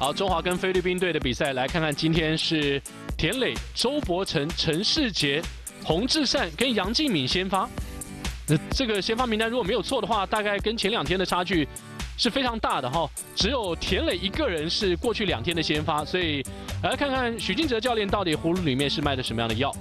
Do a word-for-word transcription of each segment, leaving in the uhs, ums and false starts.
好，中华跟菲律宾队的比赛，来看看今天是田磊、周伯成、陈世杰、洪志善跟杨敬敏先发。那这个先发名单如果没有错的话，大概跟前两天的差距是非常大的哈。只有田磊一个人是过去两天的先发，所以来看看许晋哲教练到底葫芦里面是卖的什么样的药。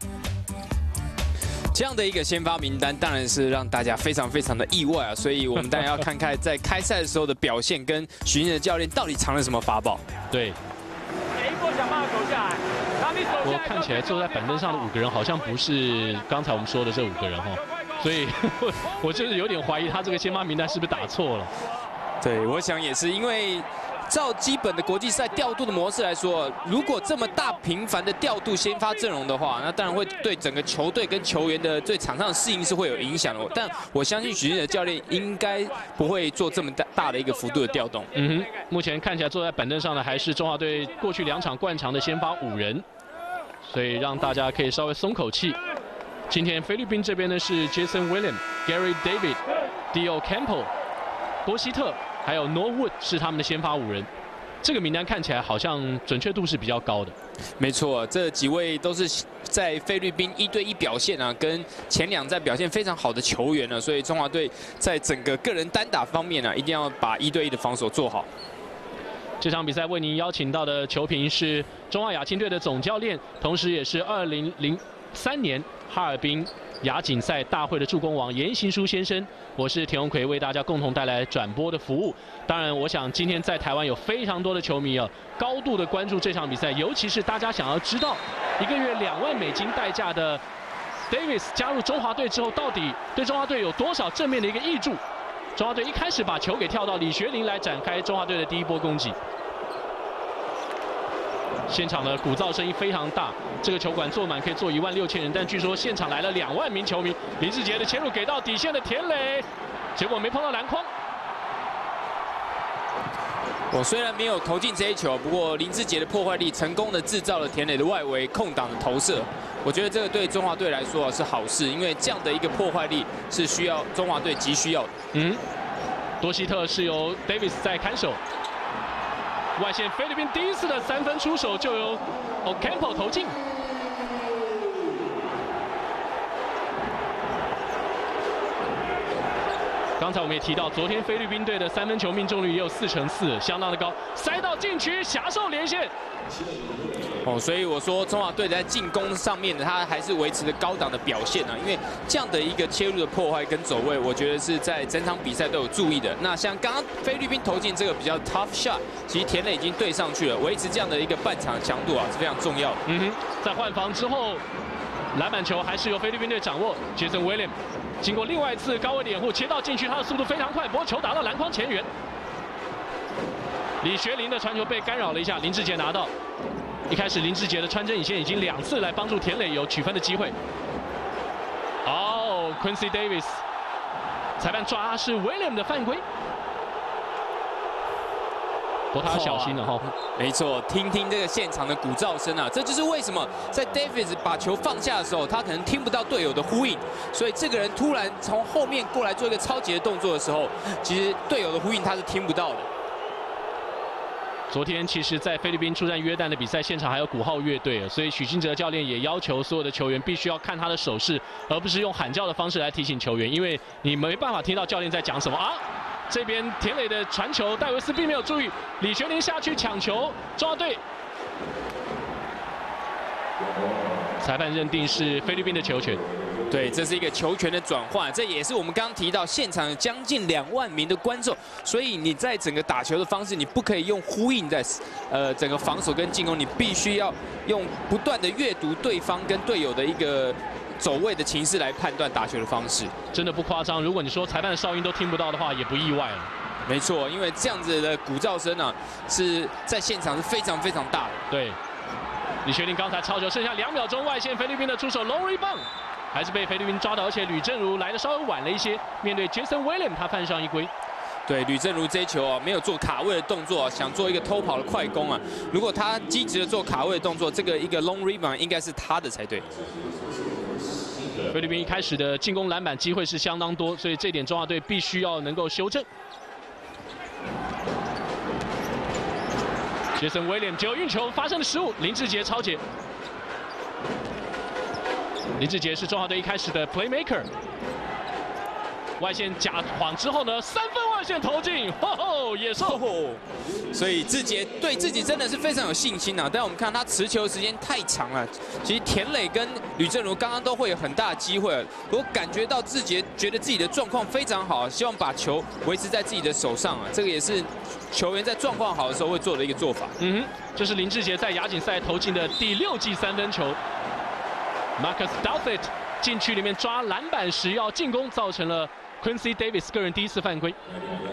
这样的一个先发名单，当然是让大家非常非常的意外啊！所以我们当然要看看在开赛的时候的表现，跟许晋哲教练到底藏了什么法宝。 对。 每一波想办法走下来，然后你走我看起来坐在板凳上的五个人，好像不是刚才我们说的这五个人哈，所以我就是有点怀疑他这个先发名单是不是打错了。 对，我想也是，因为。 照基本的国际赛调度的模式来说，如果这么大频繁的调度先发阵容的话，那当然会对整个球队跟球员的对场上的适应是会有影响的。但我相信许晋哲教练应该不会做这么大大的一个幅度的调动。 嗯哼，目前看起来坐在板凳上的还是中华队过去两场惯常的先发五人，所以让大家可以稍微松口气。今天菲律宾这边呢是 Jason William、Gary David、Dio Campbell、多希特。 还有 Norwood 是他们的先发五人，这个名单看起来好像准确度是比较高的。 没错，这几位都是在菲律宾一对一表现啊，跟前两站表现非常好的球员呢，所以中华队在整个个人单打方面呢、啊，一定要把一对一的防守做好。 这场比赛为您邀请到的球评是中华亚青队的总教练，同时也是二零零三年哈尔滨亚锦赛大会的助攻王严行书先生。 我是田宏奎，为大家共同带来转播的服务。当然，我想今天在台湾有非常多的球迷啊，高度的关注这场比赛，尤其是大家想要知道，一个月两万美金代价的 Davis 加入中华队之后，到底对中华队有多少正面的一个益助？中华队一开始把球给跳到李学林来展开中华队的第一波攻击。 现场的鼓噪声音非常大，这个球馆坐满可以坐一万六千人，但据说现场来了两万名球迷。林志杰的切入给到底线的田磊，结果没碰到篮筐。 我虽然没有投进这一球，不过林志杰的破坏力成功的制造了田磊的外围空档的投射。我觉得这个对中华队来说是好事，因为这样的一个破坏力是需要中华队急需要的。嗯， 多希特是由 Davis 在看守。 外线菲律宾第一次的三分出手就由 Ocampo 投进。刚才我们也提到，昨天菲律宾队的三分球命中率也有四成四，相当的高，塞到禁区，狭受连线。 哦，所以我说中华队在进攻上面呢，他还是维持着高档的表现啊，因为这样的一个切入的破坏跟走位，我觉得是在整场比赛都有注意的。那像刚刚菲律宾投进这个比较 tough shot， 其实田磊已经对上去了，维持这样的一个半场的强度啊是非常重要的。 嗯哼，在换防之后，篮板球还是由菲律宾队掌握 ，Jason William 经过另外一次高位的掩护，切到禁区，他的速度非常快，不过球打到篮筐前缘。李学林的传球被干扰了一下，林志杰拿到。 一开始林志杰的穿针引线已经两次来帮助田磊有取分的机会。哦 ，Quincy Davis， 裁判抓是 William 的犯规，不过他要小心了哈。 没错，听听这个现场的鼓噪声啊，这就是为什么在 Davis 把球放下的时候，他可能听不到队友的呼应，所以这个人突然从后面过来做一个超级的动作的时候，其实队友的呼应他是听不到的。 昨天其实，在菲律宾出战约旦的比赛现场还有鼓号乐队，所以许晋哲教练也要求所有的球员必须要看他的手势，而不是用喊叫的方式来提醒球员，因为你没办法听到教练在讲什么啊。这边田磊的传球，戴维斯并没有注意，李学林下去抢球，中华队裁判认定是菲律宾的球权。 对，这是一个球权的转换，这也是我们刚刚提到现场有将近两万名的观众，所以你在整个打球的方式，你不可以用呼应在呃整个防守跟进攻，你必须要用不断的阅读对方跟队友的一个走位的情势来判断打球的方式。 真的不夸张，如果你说裁判的哨音都听不到的话，也不意外了。 没错，因为这样子的鼓噪声啊，是在现场是非常非常大的。 对，李学林刚才超球，剩下两秒钟，外线菲律宾的出手 low rebound。 还是被菲律宾抓到，而且吕正如来的稍微晚了一些。面对 Jason William， 他犯上一规。 对，吕正如这一球啊，没有做卡位的动作、啊，想做一个偷跑的快攻啊。如果他积极的做卡位的动作，这个一个 long rebound 应该是他的才对。 菲律宾一开始的进攻篮板机会是相当多，所以这点中华队必须要能够修正。 杰森威廉只有运球发生了失误，林志杰抄截。林志杰是中华队一开始的 playmaker。 外线假晃之后呢，三分外线投进，吼吼，野兽。 所以志杰对自己真的是非常有信心啊。但我们看他持球时间太长了，其实田磊跟吕正如刚刚都会有很大的机会。我感觉到志杰觉得自己的状况非常好，希望把球维持在自己的手上啊。这个也是球员在状况好的时候会做的一个做法。 嗯哼，这是林志杰在亚锦赛投进的第六记三分球。Marcus Douthit 禁区里面抓篮板时要进攻，造成了 Quincy Davis 个人第一次犯规。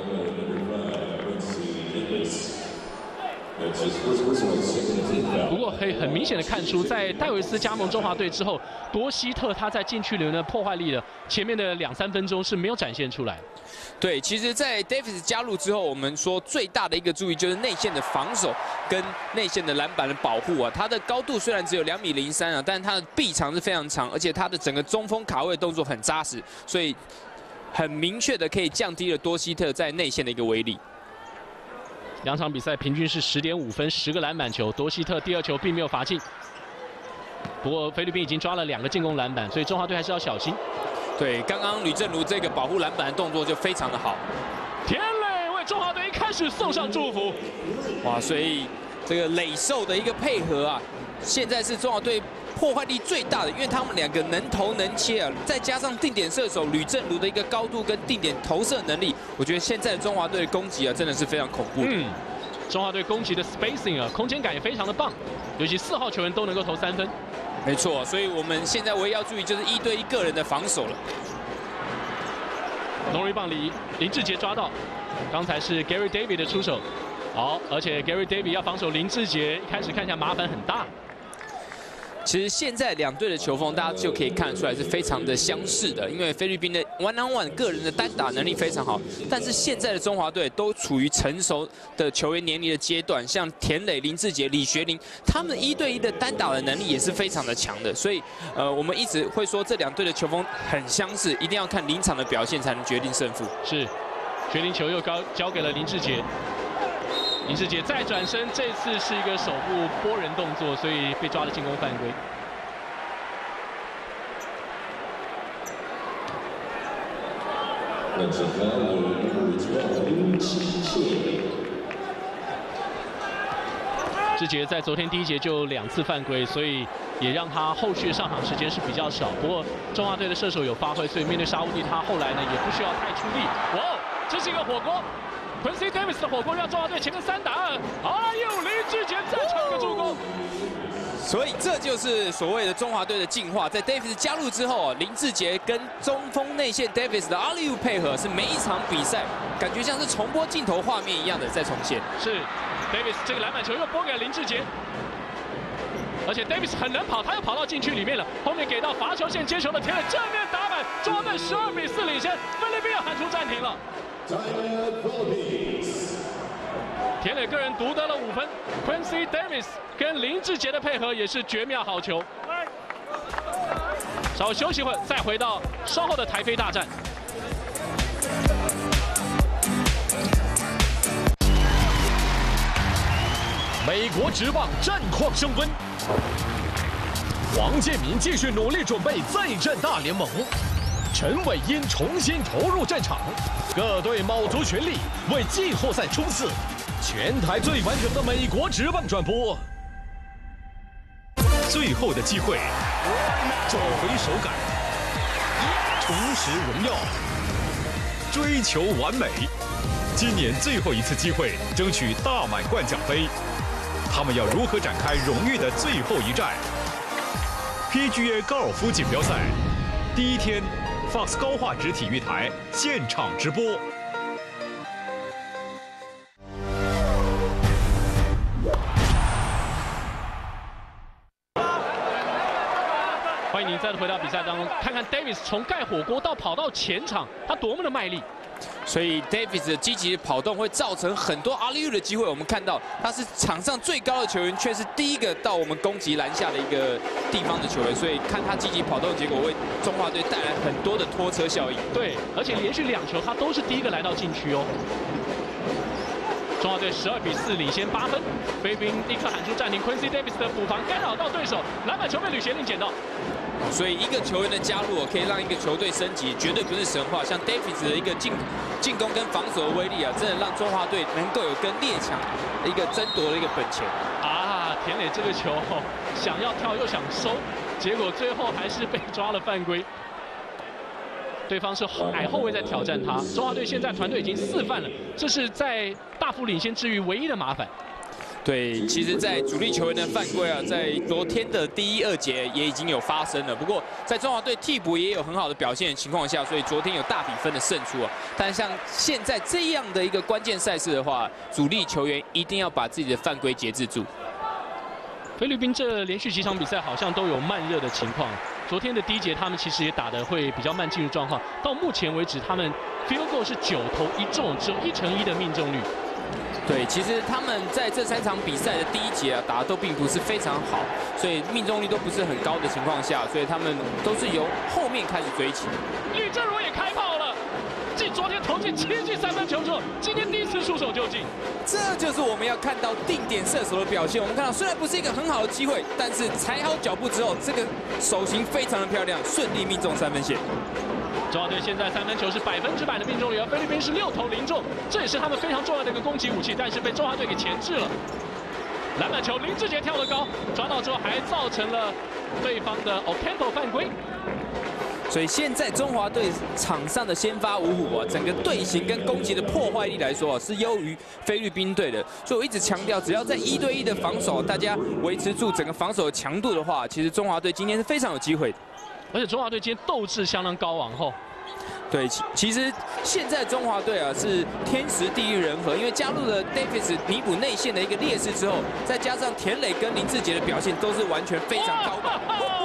不过可以很明显的看出，在戴维斯加盟中华队之后，多希特他在禁区里面的破坏力的前面的两三分钟是没有展现出来。 对，其实，在 Davis 加入之后，我们说最大的一个注意就是内线的防守跟内线的篮板的保护啊。他的高度虽然只有两米零三啊，但是他的臂长是非常长，而且他的整个中锋卡位动作很扎实，所以很明确的可以降低了多希特在内线的一个威力。 两场比赛平均是十点五分，十个篮板球。多希特第二球并没有罚进，不过菲律宾已经抓了两个进攻篮板，所以中华队还是要小心。对， 刚刚吕正如这个保护篮板的动作就非常的好。 田磊为中华队一开始送上祝福。 哇，所以这个磊兽的一个配合啊，现在是中华队破坏力最大的，因为他们两个能投能切啊，再加上定点射手吕正如的一个高度跟定点投射能力，我觉得现在的中华队的攻击啊，真的是非常恐怖的。 嗯，中华队攻击的 spacing 啊，空间感也非常的棒，尤其四号球员都能够投三分。 没错，所以我们现在唯一要注意就是一对一个人的防守了。 龙瑞棒里，林志杰抓到，刚才是 Gary Davis 的出手，好，而且 Gary Davis 要防守林志杰，一开始看起来麻烦很大。 其实现在两队的球风，大家就可以看得出来是非常的相似的，因为菲律宾的 one on one 个人的单打能力非常好，但是现在的中华队都处于成熟的球员年龄的阶段，像田磊、林志杰、李学林，他们一对一的单打的能力也是非常的强的，所以呃，我们一直会说这两队的球风很相似，一定要看临场的表现才能决定胜负。是， 决定球又高交给了林志杰。 林志杰再转身，这次是一个手部拨人动作，所以被抓了进攻犯规。志杰在昨天第一节就两次犯规，所以也让他后续上场时间是比较少。不过中华队的射手有发挥，所以面对沙乌地，他后来呢也不需要太出力。哇，这是一个火锅。 Quincy Davis 的火锅让中华队前面三打二，哎呦，林志杰再唱一个助攻， 所以这就是所谓的中华队的进化。在 Davis 加入之后，林志杰跟中锋内线 Davis 的 alley-oop 配合，是每一场比赛感觉像是重播镜头画面一样的在重现。 是 Davis 这个篮板球又拨给了林志杰，而且 Davis 很能跑，他又跑到禁区里面了，后面给到罚球线接球的田磊正面打板，中华队十二比四领先，菲律宾要喊出暂停了。 田磊个人独得了五分 ，Quincy Davis 跟林志杰的配合也是绝妙好球。稍微休息会，再回到稍后的台非大战。 美国职棒战况升温，王建民继续努力准备再战大联盟。 陈伟英重新投入战场，各队卯足全力为季后赛冲刺，全台最完整的美国职棒转播。最后的机会，找回手感，重拾荣耀，追求完美。今年最后一次机会，争取大满贯奖杯。他们要如何展开荣誉的最后一战 ？P G A 高尔夫锦标赛第一天。 Fox 高画质体育台现场直播。 欢迎您再度回到比赛当中，看看 Davis 从盖火锅到跑到前场，他多么的卖力。 所以 Davis 的积极跑动会造成很多 alley-oop 的机会。我们看到他是场上最高的球员，却是第一个到我们攻击篮下的一个地方的球员。所以看他积极跑动，结果为中华队带来很多的拖车效应。 对，而且连续两球他都是第一个来到禁区哦。 中华队十二比四领先八分，菲律宾立刻喊出暂停 ，Quincy Davis 的补防干扰到对手，篮板球被吕贤令捡到。 所以一个球员的加入可以让一个球队升级，绝对不是神话。像 Davis 的一个进进攻跟防守的威力啊，真的让中华队能够有跟列强一个争夺的一个本钱。 啊，田磊这个球想要跳又想收，结果最后还是被抓了犯规。对方是矮后卫在挑战他，中华队现在团队已经四犯了，这是在大幅领先之余唯一的麻烦。 对，其实，在主力球员的犯规啊，在昨天的第一、二节也已经有发生了。不过，在中华队替补也有很好的表现的情况下，所以昨天有大比分的胜出啊。但像现在这样的一个关键赛事的话，主力球员一定要把自己的犯规节制住。 菲律宾这连续几场比赛好像都有慢热的情况。昨天的第一节他们其实也打得会比较慢进入状况。到目前为止，他们 field goal 是九投一中，只有一成一的命中率。 对，其实他们在这三场比赛的第一节啊，打得都并不是非常好，所以命中率都不是很高的情况下，所以他们都是由后面开始追起。 吕正如也开炮了，继昨天投进七记三分球之后，今天第一次出手就进。 这就是我们要看到定点射手的表现。我们看到虽然不是一个很好的机会，但是踩好脚步之后，这个手型非常的漂亮，顺利命中三分线。 中华队现在三分球是百分之百的命中率，而菲律宾是六投零中，这也是他们非常重要的一个攻击武器，但是被中华队给钳制了。篮板球林志杰跳得高，抓到之后还造成了对方的 Ocampo 犯规。 所以现在中华队场上的先发五虎啊，整个队形跟攻击的破坏力来说啊，是优于菲律宾队的。所以我一直强调，只要在一对一的防守，大家维持住整个防守的强度的话，其实中华队今天是非常有机会的。 而且中华队今天斗志相当高昂后。 对，其其实现在中华队啊是天时地利人和，因为加入了 Davis 弥补内线的一个劣势之后，再加上田磊跟林志杰的表现都是完全非常高的。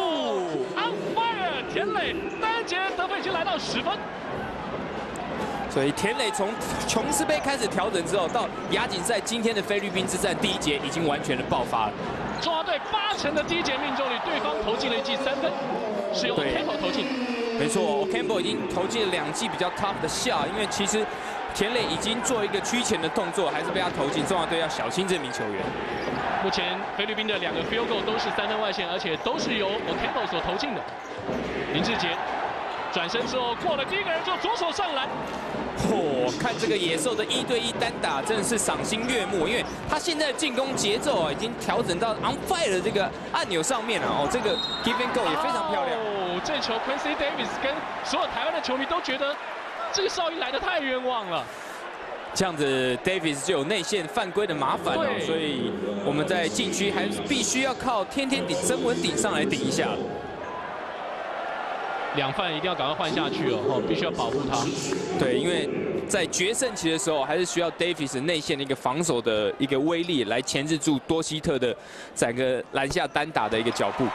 On fire！ 田磊单节得分已经来到十分。 所以田磊从琼斯杯开始调整之后，到亚锦赛今天的菲律宾之战第一节已经完全的爆发了。 中华队八成的第一节命中率，对方投进了一记三分，是由 Ocampo 投进。 没错 ，Ocampo 已经投进了两记比较 tough 的 shot， 因为其实田磊已经做一个屈前的动作，还是被他投进。中华队要小心这名球员。 目前菲律宾的两个 field goal 都是三分外线，而且都是由 Ocampo 所投进的。林志杰转身之后过了第一个人，就左手上篮。 哦，看这个野兽的一对一单打，真的是赏心悦目，因为他现在的进攻节奏啊，已经调整到 on fire 的这个按钮上面了。哦，这个 give and go 也非常漂亮。 哦，这球 Quincy Davis 跟所有台湾的球迷都觉得这个哨音来得太冤枉了。 这样子 Davis 就有内线犯规的麻烦哦，所以我们在禁区还是必须要靠天天顶曾文鼎上来顶一下。 两犯一定要赶快换下去哦，必须要保护他。 对，因为在决胜期的时候，还是需要 Davis 内线的一个防守的一个威力来钳制住多希特的整个篮下单打的一个脚步。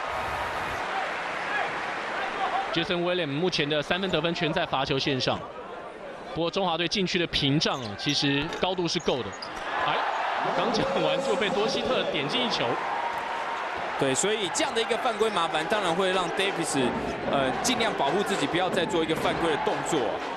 Jason Williams 目前的三分得分全在罚球线上，不过中华队禁区的屏障啊，其实高度是够的。哎，刚讲完就被多希特点进一球。 对，所以这样的一个犯规麻烦，当然会让 Davis 呃尽量保护自己，不要再做一个犯规的动作。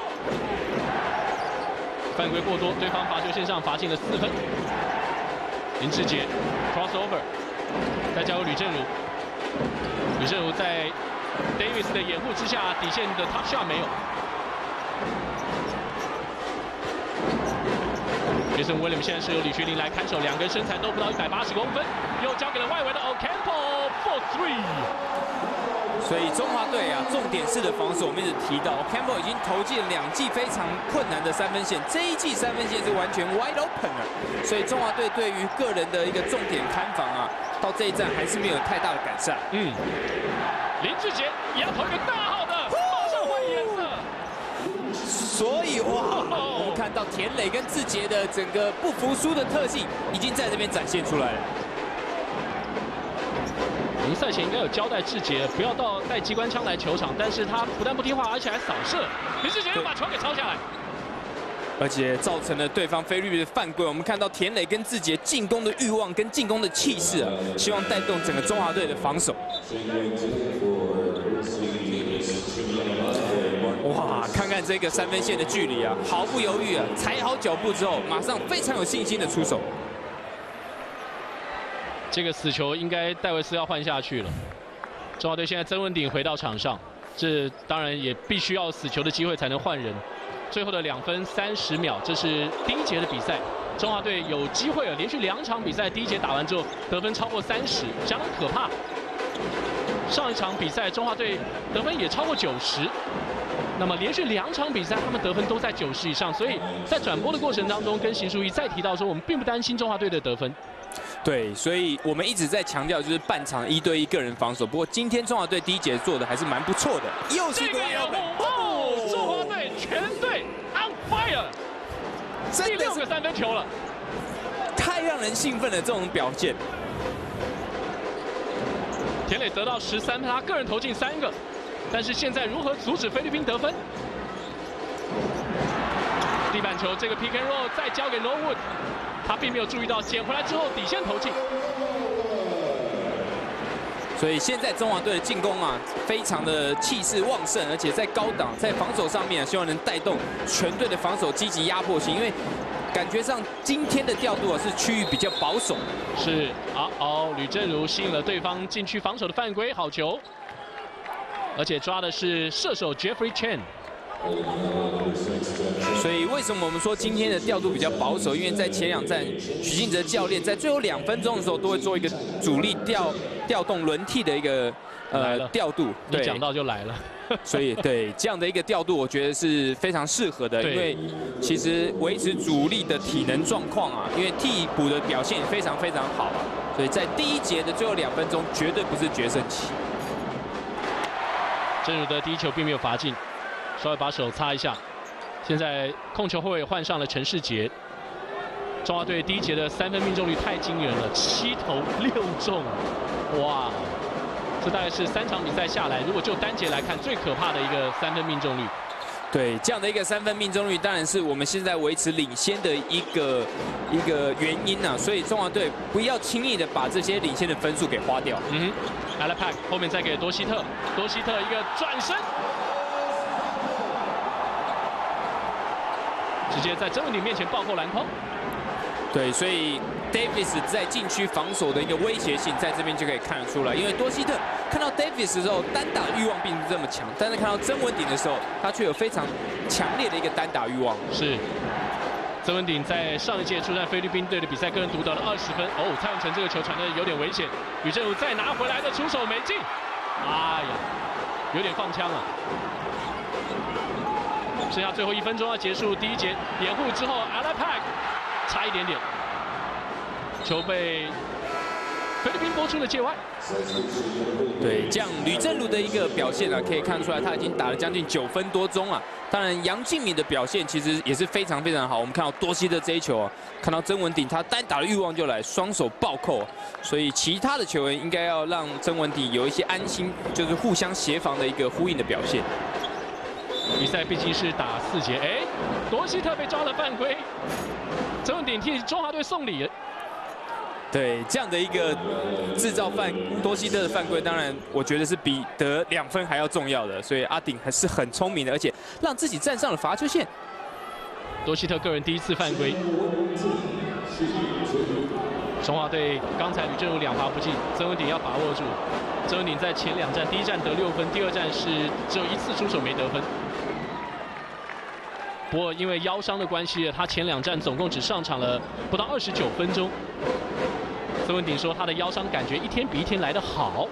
犯规过多，对方罚球线上罚进了四分。林志杰 crossover， 再交给吕正如，吕正如在 Davis 的掩护之下，底线的 top shot 没有。Jason Williams 现在是由李学林来看守，两个人身材都不到一百八十公分，又交给了外围的 Ocampo for three。 所以中华队啊，重点式的防守，我们一直提到 Ocampo 已经投进了两记非常困难的三分线，这一记三分线是完全 wide open 的，所以中华队对于个人的一个重点看防啊，到这一站还是没有太大的改善。 嗯，林志杰也要投一个大号的，马上换颜色。 所以哇，我们看到田磊跟志杰的整个不服输的特性，已经在这边展现出来了。 我们赛前应该有交代志杰，不要到带机关枪来球场，但是他不但不听话，而且还扫射。林志杰又把球给抄下来， 而且造成了对方菲律宾的犯规。我们看到田磊跟志杰进攻的欲望跟进攻的气势啊，希望带动整个中华队的防守。哇，看看看这个三分线的距离啊，毫不犹豫啊，踩好脚步之后，马上非常有信心的出手。 这个死球应该戴维斯要换下去了。中华队现在曾文鼎回到场上，这当然也必须要死球的机会才能换人。最后的两分三十秒，这是第一节的比赛。中华队有机会了，连续两场比赛第一节打完之后得分超过三十，相当可怕。上一场比赛中华队得分也超过九十，那么连续两场比赛他们得分都在九十以上，所以在转播的过程当中，跟邢淑仪再提到说，我们并不担心中华队的得分。 对，所以我们一直在强调就是半场一对一个人防守。不过今天中华队第一节做的还是蛮不错的，又是一个摇摆。 哦，中华队全队 on fire， 第六个三分球了， 太让人兴奋了这种表现。 田磊得到十三分，他个人投进三个，但是现在如何阻止菲律宾得分？地板球这个 pick and roll 再交给 Norwood。他并没有注意到，捡回来之后底线投进。 所以现在中华队的进攻啊，非常的气势旺盛，而且在高档，在防守上面，希望能带动全队的防守积极压迫性。因为感觉上今天的调度啊是区域比较保守。 是，啊哦，吕正如吸引了对方禁区防守的犯规，好球，而且抓的是射手 Jeffrey Chen。 所以为什么我们说今天的调度比较保守？因为在前两站，许晋哲教练在最后两分钟的时候都会做一个主力调调动轮替的一个呃调度。 你讲到就来了。 所以对这样的一个调度，我觉得是非常适合的，因为其实维持主力的体能状况啊，因为替补的表现非常非常好啊，所以在第一节的最后两分钟绝对不是决胜期。 正如的第一球并没有罚进。稍微把手擦一下。现在控球后卫换上了陈世杰。中华队第一节的三分命中率太惊人了，七投六中，哇！这大概是三场比赛下来，如果就单节来看，最可怕的一个三分命中率。 对，这样的一个三分命中率，当然是我们现在维持领先的一个一个原因啊。所以中华队不要轻易的把这些领先的分数给花掉。 嗯哼 ，Alapak 后面再给多希特，多希特一个转身。 直接在曾文鼎面前暴扣篮筐。 对，所以 Davis 在禁区防守的一个威胁性，在这边就可以看得出来。因为多希特看到 Davis 的时候，单打欲望并不这么强，但是看到曾文鼎的时候，他却有非常强烈的一个单打欲望。 是。曾文鼎在上一届出战菲律宾队的比赛，个人独得了二十分。哦，蔡永成这个球传的有点危险，吕正儒再拿回来的出手没进。哎呀，有点放枪了。 剩下最后一分钟要结束第一节，掩护之后 ，Alapak 差一点点，球被菲律宾拨出了界外。 对，这样吕正儒的一个表现啊，可以看出来他已经打了将近九分多钟啊。当然，杨敬敏的表现其实也是非常非常好。我们看到多希的这一球啊，看到曾文鼎他单打的欲望就来，双手暴扣、啊，所以其他的球员应该要让曾文鼎有一些安心，就是互相协防的一个呼应的表现。 比赛毕竟是打四节，哎，多希特被抓了犯规，曾文鼎替中华队送礼。 对，这样的一个制造犯多希特的犯规，当然我觉得是比得两分还要重要的，所以阿鼎还是很聪明的，而且让自己站上了罚球线。 多希特个人第一次犯规。中华队刚才吕正儒两罚不进，曾文鼎要把握住。曾文鼎在前两站，第一站得六分，第二站是只有一次出手没得分。 不过因为腰伤的关系，他前两站总共只上场了不到二十九分钟。曾文鼎说他的腰伤感觉一天比一天来得好。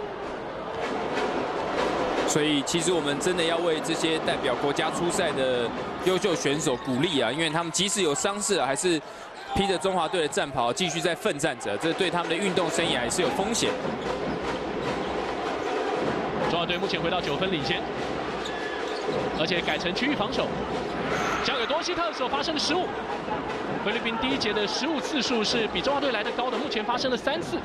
所以其实我们真的要为这些代表国家出赛的优秀选手鼓励啊，因为他们即使有伤势、啊，还是披着中华队的战袍继续在奋战着，这对他们的运动生涯也是有风险。 中华队目前回到九分领先，而且改成区域防守。 交给多希特的时候发生了失误。菲律宾第一节的失误次数是比中华队来得高的，目前发生了三次。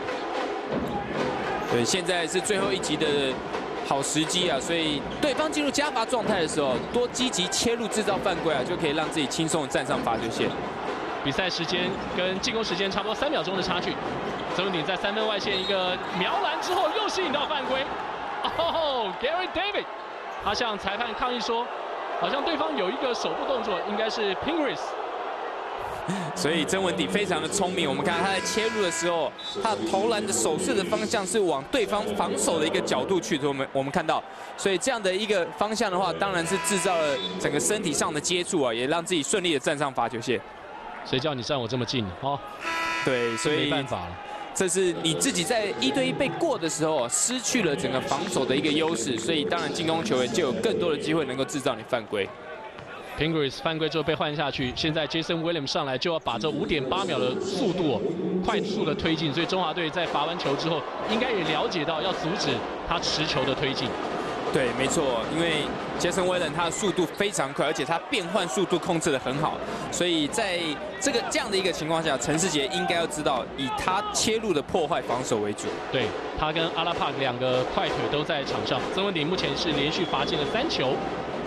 对，现在是最后一集的好时机啊，所以对方进入加罚状态的时候，多积极切入制造犯规啊，就可以让自己轻松的站上罚球线。 比赛时间跟进攻时间差不多三秒钟的差距。曾文鼎在三分外线一个瞄篮之后，又吸引到犯规。哦 ，Gary David， 他向裁判抗议说。 好像对方有一个手部动作，应该是 Pingris。 所以曾文鼎非常的聪明，我们看他在切入的时候，他的投篮的手势的方向是往对方防守的一个角度去的。我们我们看到，所以这样的一个方向的话，当然是制造了整个身体上的接触啊，也让自己顺利的站上罚球线。 谁叫你站我这么近哦？ 对，所以没办法了。 这是你自己在一对一被过的时候，失去了整个防守的一个优势，所以当然进攻球员就有更多的机会能够制造你犯规。 Pingris 犯规之后被换下去，现在 Jason Williams 上来就要把这五点八秒的速度、哦、快速的推进，所以中华队在罚完球之后，应该也了解到要阻止他持球的推进。 对，没错，因为 Jason Williams 他的速度非常快，而且他变换速度控制得很好，所以在这个这样的一个情况下，陈世杰应该要知道以他切入的破坏防守为主。 对他跟阿拉帕两个快腿都在场上，曾文鼎目前是连续罚进了三球。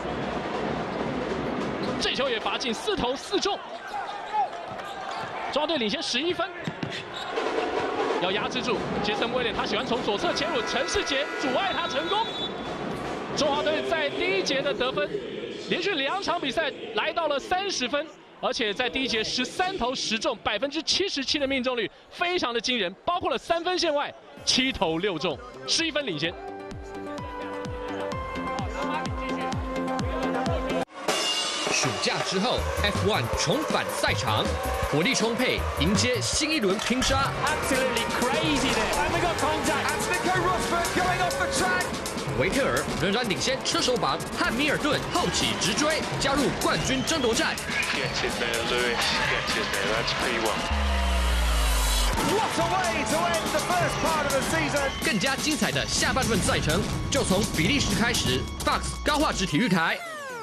这球也罚进，四投四中，中华队领先十一分，要压制住杰森威廉，他喜欢从左侧切入，陈世杰阻碍他成功。中华队在第一节的得分，连续两场比赛来到了三十分，而且在第一节十三投十中，百分之七十七的命中率，非常的惊人，包括了三分线外七投六中，十一分领先。 暑假之后 ，F 一 重返赛场，火力充沛，迎接新一轮拼杀。 Absolutely crazy there. And we got contact. That's Nico Rosberg going off the track. 维特尔仍然领先车手榜，汉密尔顿后起直追，加入冠军争夺战。 Get in there, Lewis. Get in there. That's P one. What a way to end the first part of the season. 更加精彩的下半段赛程就从比利时开始 ，Fox 高画质体育台。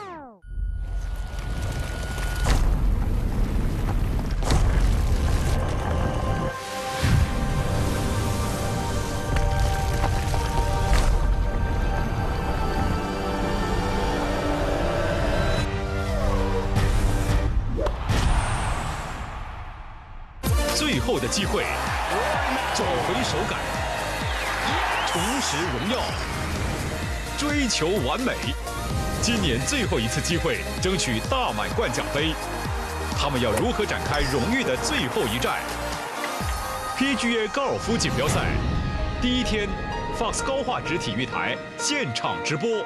最后的机会，找回手感，重拾荣耀，追求完美。今年最后一次机会，争取大满贯奖杯。他们要如何展开荣誉的最后一战 ？P G A 高尔夫锦标赛第一天 ，Fox 高画质体育台现场直播。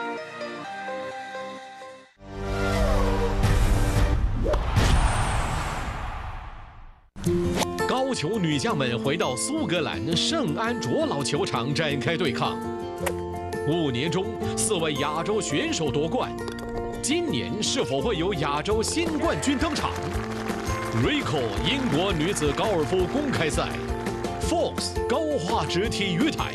高球女将们回到苏格兰圣安卓老球场展开对抗。五年中四位亚洲选手夺冠，今年是否会有亚洲新冠军登场 ？Rico 英国女子高尔夫公开赛 ，Fox 高画质体育台。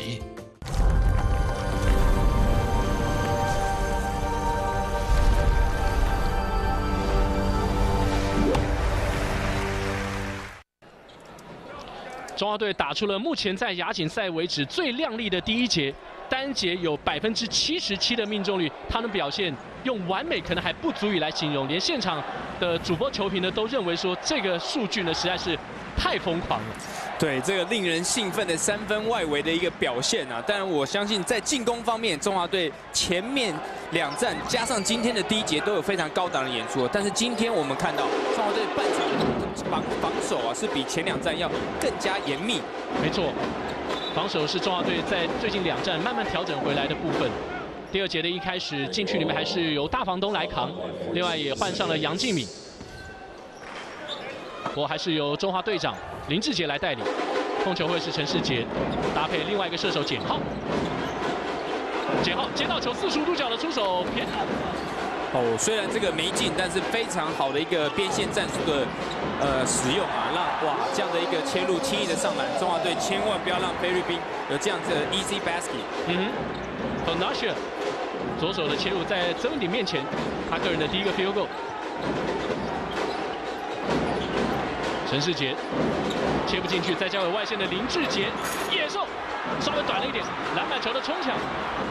中华队打出了目前在亚锦赛为止最亮丽的第一节，单节有百分之七十七的命中率，他们表现用完美可能还不足以来形容，连现场的主播球评呢都认为说这个数据呢实在是太疯狂了。 对，这个令人兴奋的三分外围的一个表现啊！当然，我相信在进攻方面，中华队前面两战加上今天的第一节都有非常高档的演出，但是今天我们看到中华队半场防防守啊是比前两战要更加严密。 没错，防守是中华队在最近两战慢慢调整回来的部分。第二节的一开始，禁区里面还是由大房东来扛，另外也换上了杨敬敏。 不过还是由中华队长林志杰来带领，控球会是陈世杰，搭配另外一个射手简浩。简浩接到球四十五度角的出手偏哦，虽然这个没进，但是非常好的一个边线战术的呃使用啊，让哇这样的一个切入轻易的上篮，中华队千万不要让菲律宾有这样子的 easy basket。 嗯哼 ，Von Nasher 左手的切入在曾文鼎面前，他个人的第一个 field goal。 陈世杰切不进去，再交给外线的林志杰，野兽稍微短了一点，篮板球的冲抢。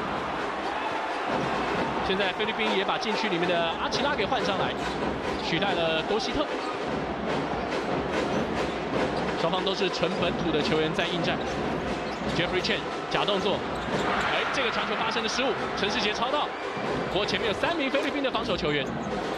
现在菲律宾也把禁区里面的阿奇拉给换上来，取代了多希特。双方都是纯本土的球员在应战。 Jeffrey Chen 假动作，哎，这个传球发生的失误，陈世杰抄到，不过前面有三名菲律宾的防守球员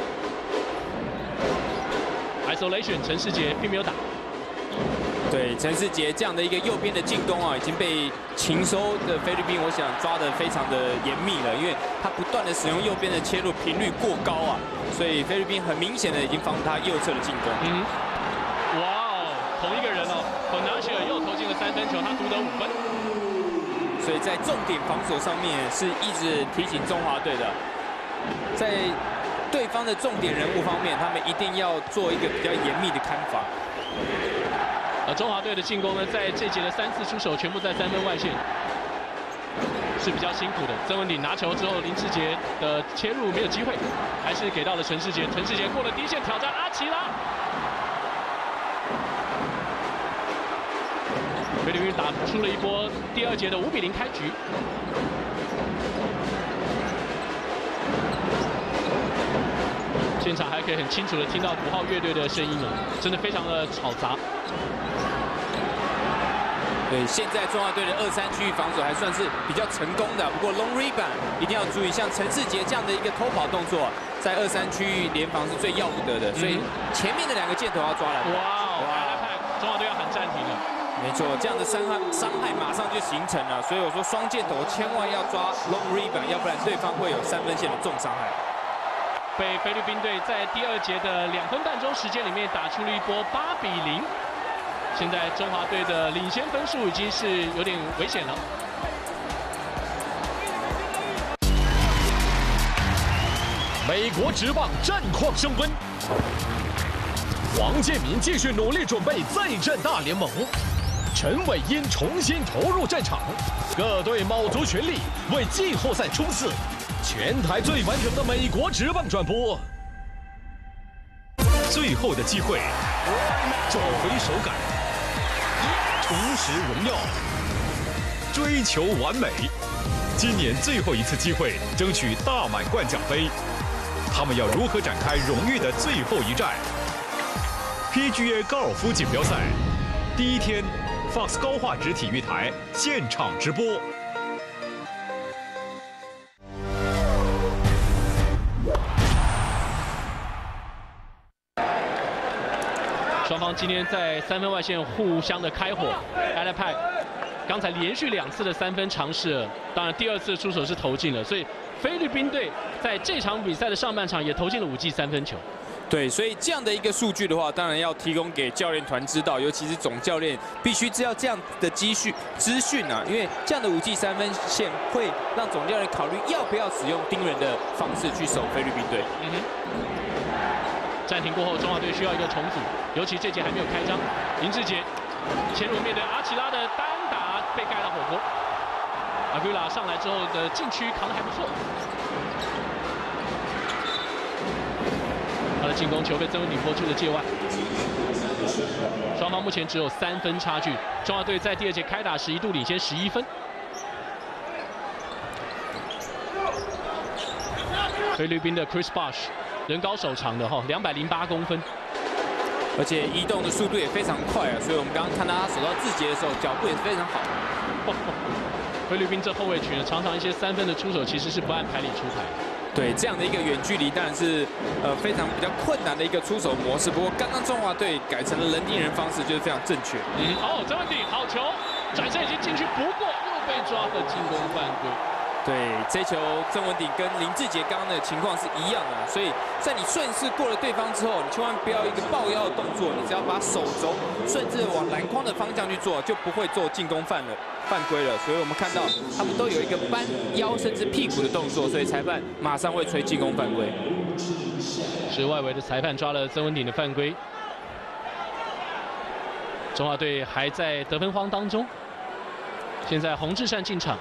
，isolation 陈世杰并没有打。 对陈世杰这样的一个右边的进攻啊，已经被禽收的菲律宾，我想抓得非常的严密了，因为他不断的使用右边的切入频率过高啊，所以菲律宾很明显的已经防他右侧的进攻。 嗯，哇哦，同一个人哦 ，b o n a c i a 又投进了三分球，他独得五分。 所以在重点防守上面是一直提醒中华队的，在对方的重点人物方面，他们一定要做一个比较严密的看法。 而中华队的进攻呢，在这节的三次出手全部在三分外线，是比较辛苦的。曾文鼎拿球之后，林志杰的切入没有机会，还是给到了陈世杰。陈世杰过了第一线挑战阿奇拉，菲律宾打出了一波第二节的五比零开局。现场还可以很清楚的听到鼓号乐队的声音哦，真的非常的吵杂。 对，现在中华队的二三区域防守还算是比较成功的，不过 long rebound 一定要注意，像陈世杰这样的一个偷跑动作，在二三区域联防是最要不得的，所以前面的两个箭头要抓来。 哇哦！中华队要喊暂停了。 没错，这样的伤害伤害马上就形成了，所以我说双箭头千万要抓 long rebound， 要不然对方会有三分线的重伤害。 被菲律宾队在第二节的两分半钟时间里面打出了一波八比零。 现在中华队的领先分数已经是有点危险了。 美国职棒战况升温，黄建民继续努力准备再战大联盟，陈伟殷重新投入战场，各队卯足全力为季后赛冲刺。全台最完整的美国职棒转播， 最后的机会，找回手感。 重拾荣耀，追求完美。今年最后一次机会，争取大满贯奖杯。他们要如何展开荣誉的最后一战 ？P G A 高尔夫锦标赛第一天 ，Fox 高画质体育台现场直播。 双方今天在三分外线互相的开火 ，Allen Pack 刚才连续两次的三分尝试了，当然第二次出手是投进了，所以菲律宾队在这场比赛的上半场也投进了五记三分球。 对，所以这样的一个数据的话，当然要提供给教练团知道，尤其是总教练必须知道这样的积蓄资讯啊，因为这样的五记三分线会让总教练考虑要不要使用盯人的方式去守菲律宾队。 嗯哼。 暂停过后，中华队需要一个重组，尤其这节还没有开张。林志杰前路面对阿奇拉的单打被盖到火锅，阿圭拉上来之后的禁区扛得还不错。他的进攻球被曾文鼎拨出了界外。双方目前只有三分差距，中华队在第二节开打时一度领先十一分。菲律宾的 Chris Bosh。 人高手长的哈，两百零八公分， 而且移动的速度也非常快啊，所以我们刚刚看到他守到字节的时候，脚步也是非常好。 菲律宾这后卫群常常一些三分的出手其实是不按牌理出牌。 对，这样的一个远距离当然是呃非常比较困难的一个出手模式。不过刚刚中华队改成了人盯人方式，就是非常正确。 嗯，哦，曾文鼎好球，转身已经进去，不过又被抓了进攻犯规。 对，这球曾文鼎跟林志杰刚刚的情况是一样的，所以在你顺势过了对方之后，你千万不要一个抱腰的动作，你只要把手肘顺着往篮筐的方向去做，就不会做进攻犯了犯规了。所以我们看到他们都有一个扳腰甚至屁股的动作，所以裁判马上会吹进攻犯规。 是外围的裁判抓了曾文鼎的犯规，中华队还在得分荒当中。现在洪志善进场。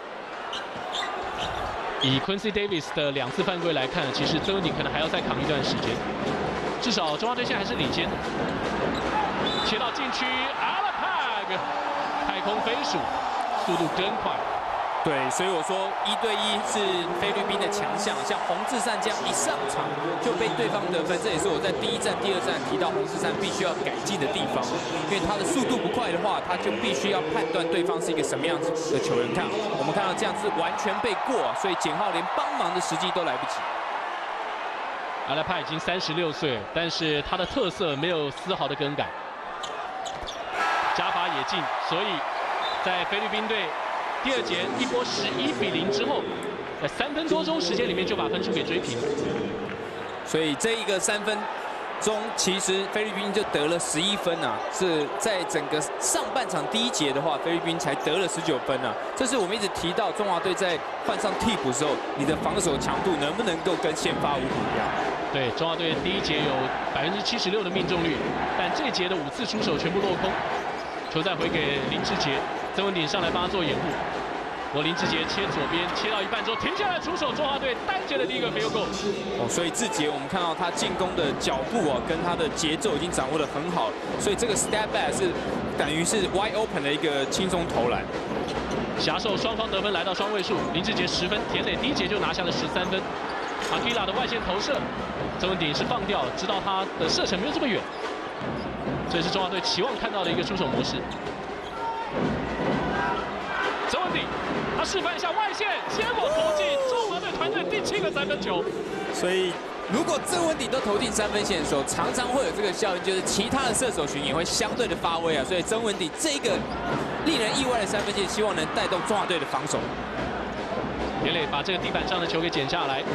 以 Quincy Davis 的两次犯规来看，其实曾文鼎可能还要再扛一段时间。至少中华队现在还是领先。切到禁区 ，Allen Pack 太空飞鼠，速度真快。 对，所以我说一对一是菲律宾的强项，像洪志善这样一上场就被对方得分，这也是我在第一站、第二站提到洪志善必须要改进的地方，因为他的速度不快的话，他就必须要判断对方是一个什么样子的球员。看，我们看到这样是完全被过，所以简浩连帮忙的时机都来不及。 阿拉帕已经三十六岁，但是他的特色没有丝毫的更改，加法也进，所以在菲律宾队。第二节一波十一比零之后，在三分多钟时间里面就把分数给追平， 所以这一个三分钟，其实菲律宾就得了十一分啊，是在整个上半场第一节的话，菲律宾才得了十九分啊。这是我们一直提到中华队在换上替补的时候，你的防守强度能不能够跟先发五比一样？ 对，中华队第一节有百分之七十六的命中率，但这节的五次出手全部落空，球再回给林志杰。曾文鼎上来帮他做掩护，我林志杰切左边，切到一半之后停下来出手，中华队单节的第一个 field goal。 哦，所以志杰我们看到他进攻的脚步啊，跟他的节奏已经掌握得很好，所以这个 step back 是等于是 wide open 的一个轻松投篮。 狭守双方得分来到双位数，林志杰十分，田磊第一节就拿下了十三分。阿基拉的外线投射，曾文鼎是放掉，知道他的射程没有这么远，这是中华队期望看到的一个出手模式。曾文鼎，他示范一下外线，结果投进中华队团队第七个三分球。 所以，如果曾文鼎都投进三分线的时候，常常会有这个效应，就是其他的射手群也会相对的发威啊。所以曾文鼎这个令人意外的三分线，希望能带动中华队的防守。 田磊把这个地板上的球给捡下来，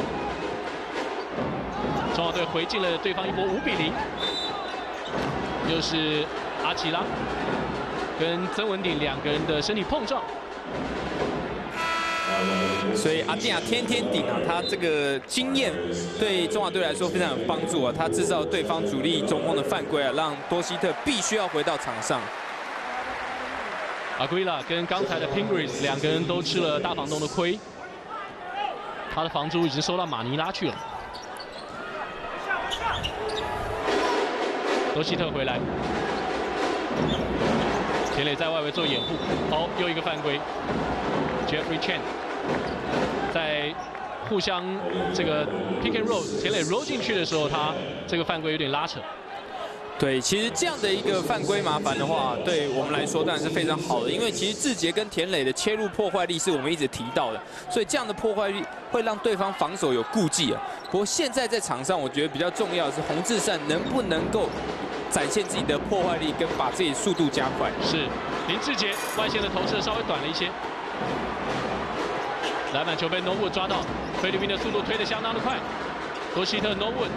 中华队回敬了对方一波五比零，又是阿奇拉跟曾文鼎两个人的身体碰撞。 所以阿蒂亚天天顶啊，他这个经验对中华队来说非常有帮助啊。他制造对方主力中锋的犯规啊，让多希特必须要回到场上。 阿圭拉跟刚才的 Pingris 两个人都吃了大房东的亏，他的房租已经收到马尼拉去了。多希特回来，田磊在外围做掩护，好，又一个犯规。Jeffrey Chen 在互相这个 pick and roll， 田磊 roll 进去的时候，他这个犯规有点拉扯。 对，其实这样的一个犯规麻烦的话，对我们来说当然是非常好的，因为其实志杰跟田磊的切入破坏力是我们一直提到的，所以这样的破坏力会让对方防守有顾忌啊。不过现在在场上，我觉得比较重要的是洪志善能不能够展现自己的破坏力，跟把自己的速度加快。 是林志杰外线的投射稍微短了一些。篮板球被 Norwood 抓到，菲律宾的速度推得相当的快。多希特 Norwood，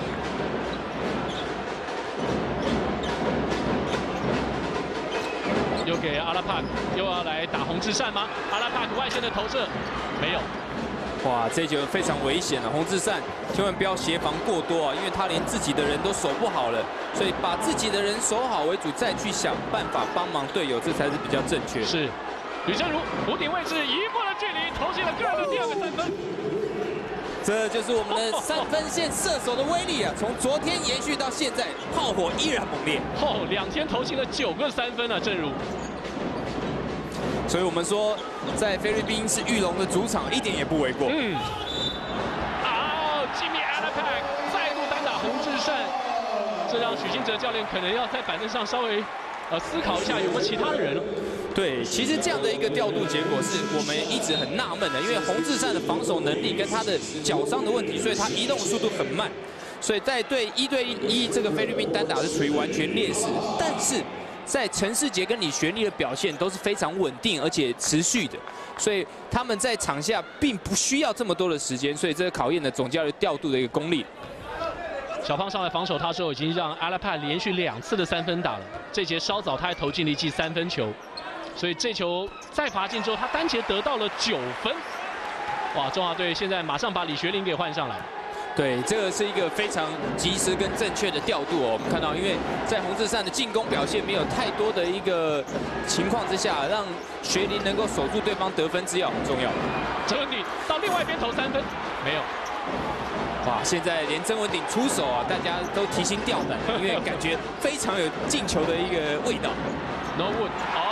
又给阿拉帕克，又要来打洪志善吗？阿拉帕克外线的投射没有。 哇，这一球非常危险啊！洪志善千万不要协防过多啊，因为他连自己的人都守不好了，所以把自己的人守好为主，再去想办法帮忙队友，这才是比较正确的。 是。吕正如弧顶位置一步的距离投进了个人的第二个三分， 这就是我们的三分线射手的威力啊！从昨天延续到现在，炮火依然猛烈。 哦，两天投进了九个三分啊，正如。 所以我们说，在菲律宾是玉龙的主场，一点也不为过。 嗯。好，吉米阿拉帕克再度单打洪志善，这让许晋哲教练可能要在板凳上稍微呃思考一下有没有其他人。 对，其实这样的一个调度结果是我们一直很纳闷的，因为洪志善的防守能力跟他的脚伤的问题，所以他移动速度很慢，所以在对一对一这个菲律宾单打是处于完全劣势。但是在陈世杰跟李学利的表现都是非常稳定而且持续的，所以他们在场下并不需要这么多的时间，所以这个考验了总教练调度的一个功力。 小胖上来防守他之后，已经让阿拉帕连续两次的三分打了，这节稍早他还投进了一记三分球。所以这球再罚进之后，他单节得到了九分。哇，中华队现在马上把李学林给换上来。 对，这个是一个非常及时跟正确的调度哦。我们看到，因为在洪志善的进攻表现没有太多的一个情况之下，让学林能够守住对方得分之要很重要。 曾文鼎到另外一边投三分，没有。 哇，现在连曾文鼎出手啊，大家都提心吊胆，因为感觉非常有进球的一个味道。 Norwood， 哦。这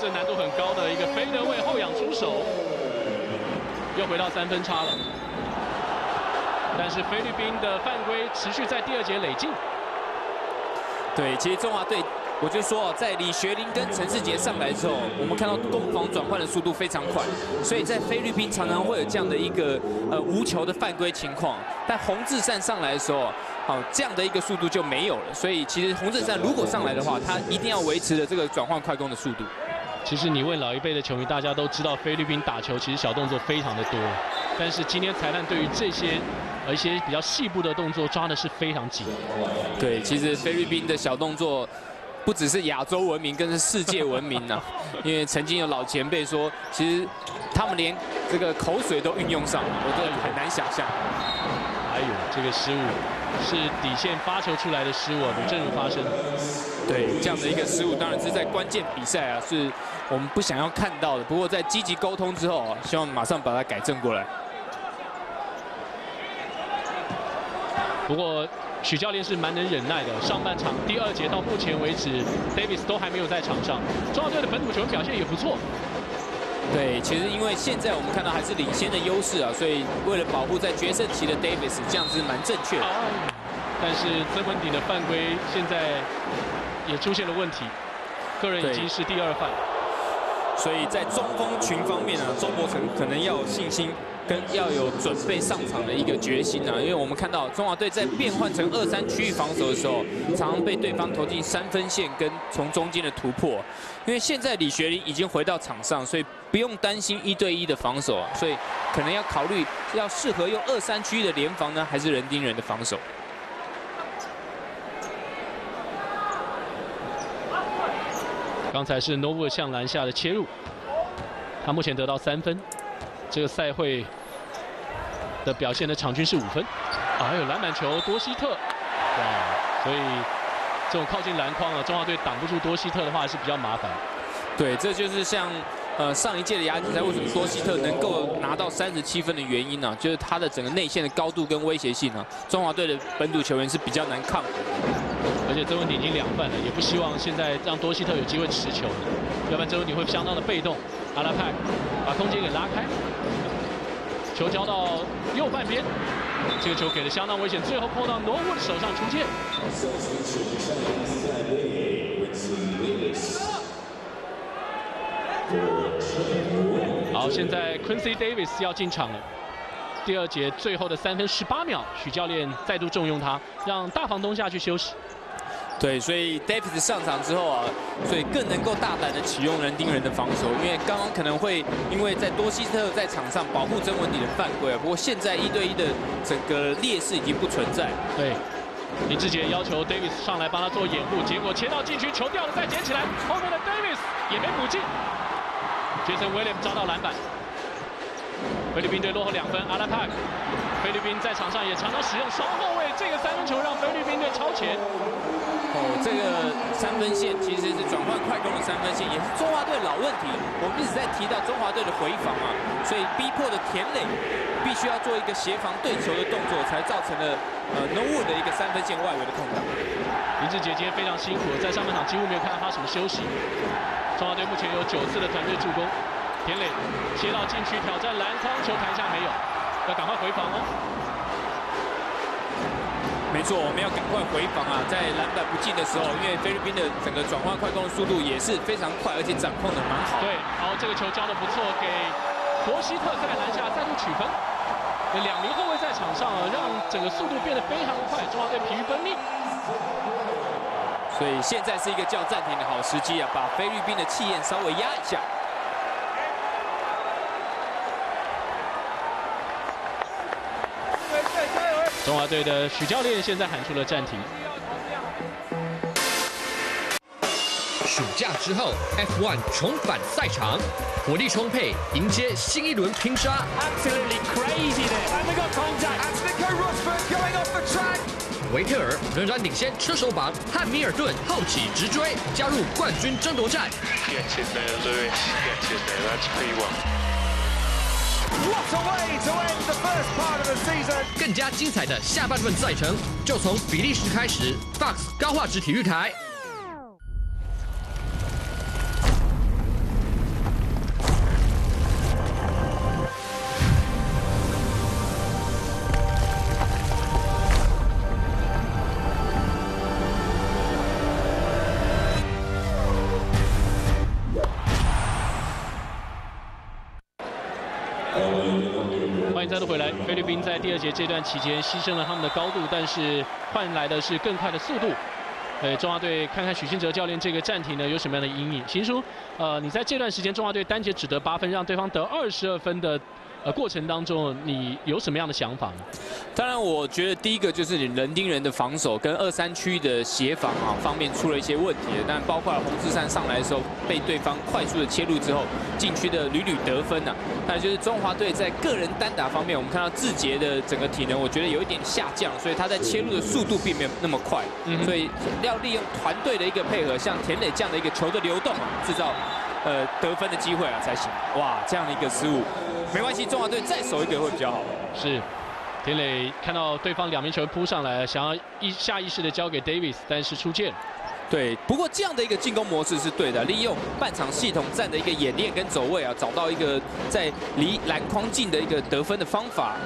这难度很高的一个飞德位后仰出手，又回到三分差了。但是菲律宾的犯规持续在第二节累进。 对，其实中华队。 我就说，在李学林跟陈世杰上来之后，我们看到攻防转换的速度非常快，所以在菲律宾常常会有这样的一个呃无球的犯规情况。但洪志善上来的时候，好、这样的一个速度就没有了。所以其实洪志善如果上来的话，他一定要维持的这个转换快攻的速度。 其实你问老一辈的球迷，大家都知道菲律宾打球其实小动作非常的多，但是今天裁判对于这些呃一些比较细部的动作抓的是非常紧。 对，其实菲律宾的小动作。 不只是亚洲文明，更是世界文明呐、啊！因为曾经有老前辈说，其实他们连这个口水都运用上了，我真的很难想象。 还有这个失误是底线发球出来的失误，吕正如发生。 对，这样的一个失误，当然是在关键比赛啊，是我们不想要看到的。不过在积极沟通之后啊，希望马上把它改正过来。 不过。 许教练是蛮能忍耐的。上半场第二节到目前为止 ，Davis 都还没有在场上。中华队的本土球员表现也不错。 对，其实因为现在我们看到还是领先的优势啊，所以为了保护在决胜期的 Davis， 这样子蛮正确的。 但是曾文鼎的犯规现在也出现了问题，个人已经是第二犯。 所以在中锋群方面啊，周伯成可能要有信心。 跟要有准备上场的一个决心啊，因为我们看到中华队在变换成二三区域防守的时候，常常被对方投进三分线跟从中间的突破。因为现在李学林已经回到场上，所以不用担心一对一的防守啊，所以可能要考虑要适合用二三区域的联防呢，还是人盯人的防守。 刚才是 Novo 向篮下的切入，他目前得到三分。 这个赛会的表现的场均是五分，啊，还有篮板球多希特，哇，所以这种靠近篮筐啊，中华队挡不住多希特的话还是比较麻烦。 对，这就是像呃上一届的亚锦赛为什么多希特能够拿到三十七分的原因呢、啊？就是他的整个内线的高度跟威胁性啊，中华队的本土球员是比较难抗衡。 而且曾文鼎已经两犯了，也不希望现在让多希特有机会持球，要不然曾文鼎会相当的被动。阿拉派把空间给拉开。 球交到右半边，这个球给的相当危险，最后碰到 Norwood 手上出界。好，现在 Quincy Davis 要进场了。第二节最后的三分十八秒，许教练再度重用他，让大房东下去休息。 对，所以 Davis 上场之后啊，所以更能够大胆的启用人盯人的防守，因为刚刚可能会因为在多希特在场上保护曾文鼎的犯规啊，不过现在一对一的整个劣势已经不存在。 对，林志杰要求 Davis 上来帮他做掩护，结果切到禁区，球掉了再捡起来，后面的 Davis 也没补进 ，Jason Williams 抓到篮板，菲律宾队落后两分，阿拉帕，菲律宾在场上也常常使用双后卫，这个三分球让菲律宾队超前。 哦，这个三分线其实是转换快攻的三分线，也是中华队老问题。我们一直在提到中华队的回防啊，所以逼迫的田磊必须要做一个协防对球的动作，才造成了呃 Norwood 的一个三分线外围的空档。 林志杰今天非常辛苦，在上半场几乎没有看到他什么休息。中华队目前有九次的团队助攻，田磊切到禁区挑战篮筐，球弹下没有，要赶快回防哦。 没错，我们要赶快回防啊！在篮板不进的时候，因为菲律宾的整个转换快攻的速度也是非常快，而且掌控的蛮好。 对，然后这个球交的不错，给博希特在篮下再度取分。两名后卫在场上啊，让整个速度变得非常的快，中华队疲于奔命。 所以现在是一个叫暂停的好时机啊，把菲律宾的气焰稍微压一下。 中华队的许教练现在喊出了暂停。 暑假之后 ，F 一 重返赛场，火力充沛，迎接新一轮拼杀。 Absolutely crazy there. And we got contact. That's Nico Rosberg going off the track. 维特尔仍然领先车手榜，汉密尔顿后起直追，加入冠军争夺战。 Get in there, Lewis. Get in there. That's P one. What a way to end the first part of the season. 更加精彩的下半段赛程就从比利时开始 ，Fox 高画质体育台。 迎再度回来。菲律宾在第二节这段期间牺牲了他们的高度，但是换来的是更快的速度。呃，中华队看看许晋哲教练这个暂停呢有什么样的阴影？行书，呃，你在这段时间中华队单节只得八分，让对方得二十二分的。 呃，过程当中你有什么样的想法呢？ 当然，我觉得第一个就是你人盯人的防守跟二三区的协防啊方面出了一些问题，但包括洪志善上来的时候被对方快速的切入之后，禁区的屡屡得分啊。那就是中华队在个人单打方面，我们看到志杰的整个体能，我觉得有一点下降，所以他在切入的速度并没有那么快，嗯、所以要利用团队的一个配合，像田磊这样的一个球的流动啊，制造呃得分的机会啊才行。哇，这样的一个失误。 没关系，中华队再守一个会比较好。 是，田磊看到对方两名球员扑上来，想要意下意识的交给 Davis， 但是出界了。 对，不过这样的一个进攻模式是对的，利用半场系统战的一个演练跟走位啊，找到一个在离篮筐近的一个得分的方法。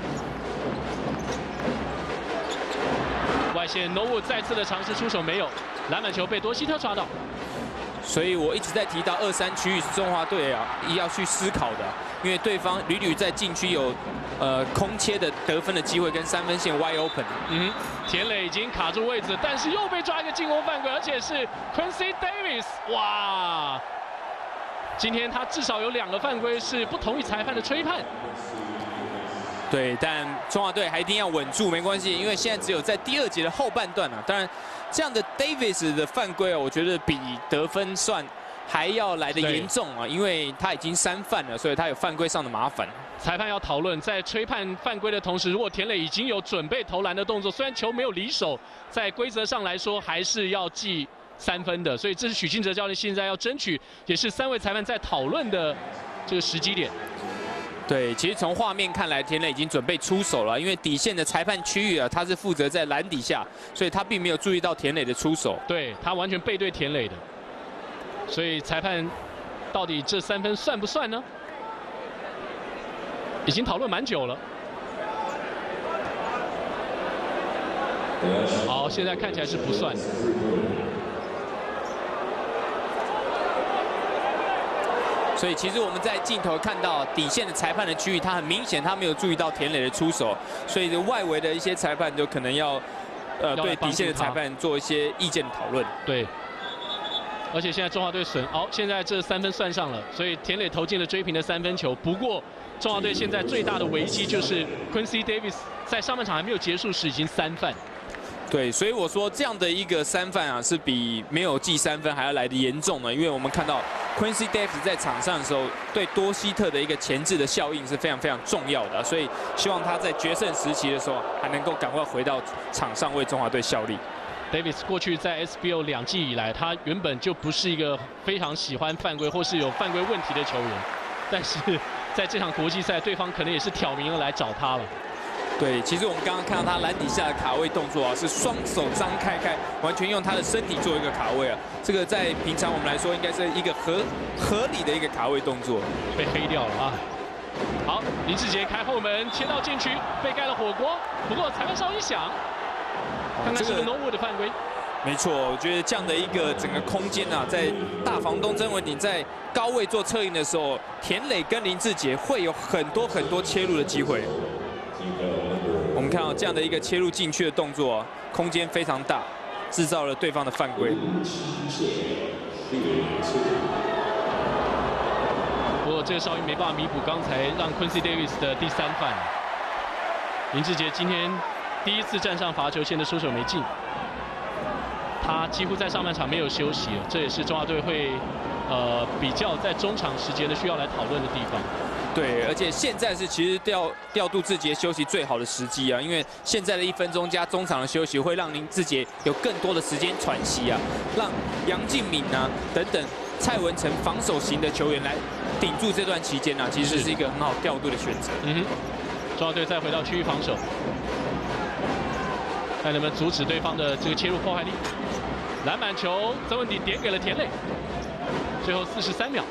外线 Norwood 再次的尝试出手没有，篮板球被多希特抓到。 所以我一直在提到二三区域是中华队啊要去思考的，因为对方屡屡在禁区有呃空切的得分的机会跟三分线 wide open。 嗯，田磊已经卡住位置，但是又被抓一个进攻犯规，而且是 Quincy Davis， 哇！今天他至少有两个犯规是不同意裁判的吹判。 对，但中华队还一定要稳住，没关系，因为现在只有在第二节的后半段啊。当然，这样的 Davis 的犯规啊，我觉得比得分算还要来得严重啊，因为他已经三犯了，所以他有犯规上的麻烦。 裁判要讨论，在吹判犯规的同时，如果田磊已经有准备投篮的动作，虽然球没有离手，在规则上来说还是要记三分的，所以这是许晋哲教练现在要争取，也是三位裁判在讨论的这个时机点。 对，其实从画面看来，田磊已经准备出手了，因为底线的裁判区域啊，他是负责在篮底下，所以他并没有注意到田磊的出手。 对他完全背对田磊的，所以裁判到底这三分算不算呢？已经讨论蛮久了。好，现在看起来是不算的。 所以其实我们在镜头看到底线的裁判的区域，他很明显他没有注意到田磊的出手，所以外围的一些裁判就可能要，呃，对底线的裁判做一些意见讨论。对。 而且现在中华队损，好，现在这三分算上了，所以田磊投进了追平的三分球。不过中华队现在最大的危机就是 Quincy Davis 在上半场还没有结束时已经三犯。 对，所以我说这样的一个三犯啊，是比没有记三分还要来得严重的，因为我们看到 Quincy Davis 在场上的时候，对多希特的一个前置的效应是非常非常重要的，所以希望他在决胜时期的时候，还能够赶快回到场上为中华队效力。 Davis 过去在 S B O 两季以来，他原本就不是一个非常喜欢犯规或是有犯规问题的球员，但是在这场国际赛，对方可能也是挑明了来找他了。 对，其实我们刚刚看到他篮底下的卡位动作啊，是双手张开开，完全用他的身体做一个卡位啊。这个在平常我们来说，应该是一个合合理的一个卡位动作。 被黑掉了啊！好，林志杰开后门切到禁区，被盖了火锅。不过裁判稍一响，看看是不是 Norwood 的犯规。 没错，我觉得这样的一个整个空间啊，在大房东曾文鼎在高位做策应的时候，田磊跟林志杰会有很多很多切入的机会。 我们看到这样的一个切入禁区的动作，空间非常大，制造了对方的犯规。 不过这个哨音没办法弥补刚才让 Quincy Davis 的第三犯。林志杰今天第一次站上罚球线的出手没进，他几乎在上半场没有休息，这也是中华队会呃比较在中场时间的需要来讨论的地方。 对，而且现在是其实调调度志杰休息最好的时机啊，因为现在的一分钟加中场的休息，会让林志杰有更多的时间喘息啊，让杨敬敏啊等等蔡文成防守型的球员来顶住这段期间啊，其实是一个很好调度的选择。 嗯哼，中华队再回到区域防守，看能不能阻止对方的这个切入破坏力。篮板球，曾文鼎点给了田磊，最后四十三秒。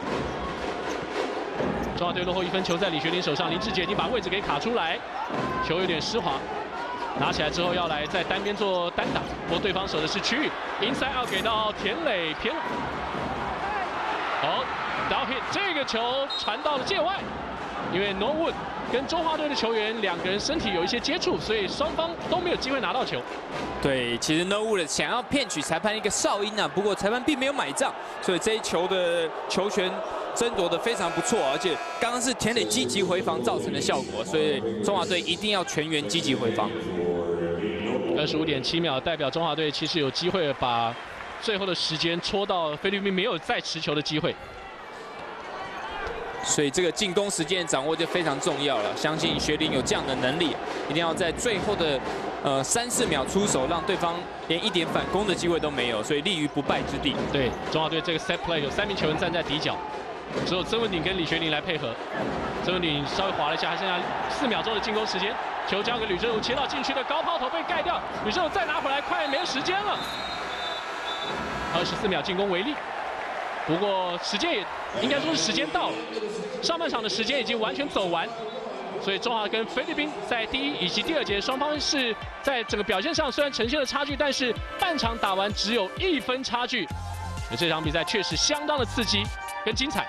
中华队落后一分，球在李学林手上，林志杰已经把位置给卡出来，球有点湿滑，拿起来之后要来在单边做单打，不过对方守的是区域 ，inside out 给到田磊偏了，好 ，down hit 这个球传到了界外， 因为 Norwood 跟中华队的球员两个人身体有一些接触，所以双方都没有机会拿到球。 对，其实 Norwood 想要骗取裁判一个哨音啊，不过裁判并没有买账，所以这一球的球权争夺得非常不错，而且刚刚是田磊积极回防造成的效果，所以中华队一定要全员积极回防。 二十五点七秒，代表中华队其实有机会把最后的时间戳到菲律宾没有再持球的机会。 所以这个进攻时间的掌握就非常重要了。相信学林有这样的能力，一定要在最后的呃三四秒出手，让对方连一点反攻的机会都没有，所以立于不败之地。 对，中华队这个 set play 有三名球员站在底角，只有曾文鼎跟李学林来配合。曾文鼎稍微滑了一下，还剩下四秒钟的进攻时间，球交给吕正儒，切到禁区的高抛投被盖掉，吕正儒再拿回来，快没时间了。二十四秒进攻为例。 不过时间也应该说是时间到了，上半场的时间已经完全走完，所以中华跟菲律宾在第一以及第二节双方是在整个表现上虽然呈现了差距，但是半场打完只有一分差距，这场比赛确实相当的刺激跟精彩。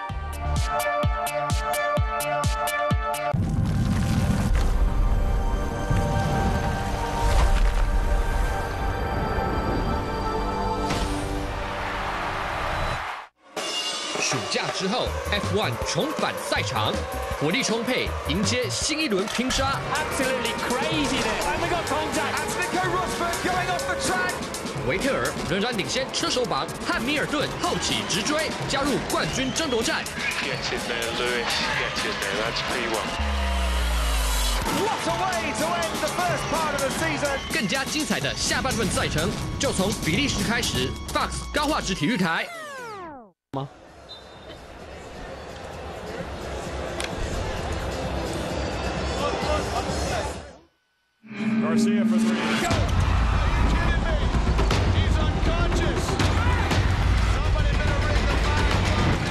暑假之后 ，F 一 重返赛场，火力充沛，迎接新一轮拼杀。 Absolutely crazy there. And we got contact. That's Nico Rosberg going off the track. 维特尔仍然领先车手榜，汉密尔顿后起直追，加入冠军争夺战。 Get in there, Lewis. Get in there. That's P one. What a way to end the first part of the season. 更加精彩的下半段赛程就从比利时开始 ，Fox 高画质体育台。 吗？ Garcia for three. Go! Are you kidding me? He's unconscious. Somebody better ring the fire.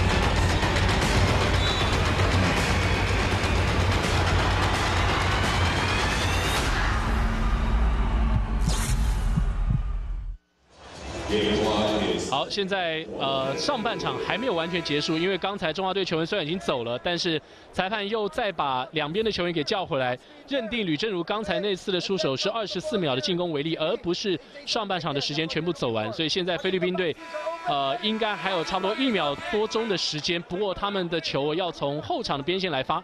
好，现在呃上半场还没有完全结束，因为刚才中华队球员虽然已经走了，但是裁判又再把两边的球员给叫回来，认定吕正儒刚才那次的出手是二十四秒的进攻为例，而不是上半场的时间全部走完，所以现在菲律宾队呃应该还有差不多一秒多钟的时间，不过他们的球要从后场的边线来发，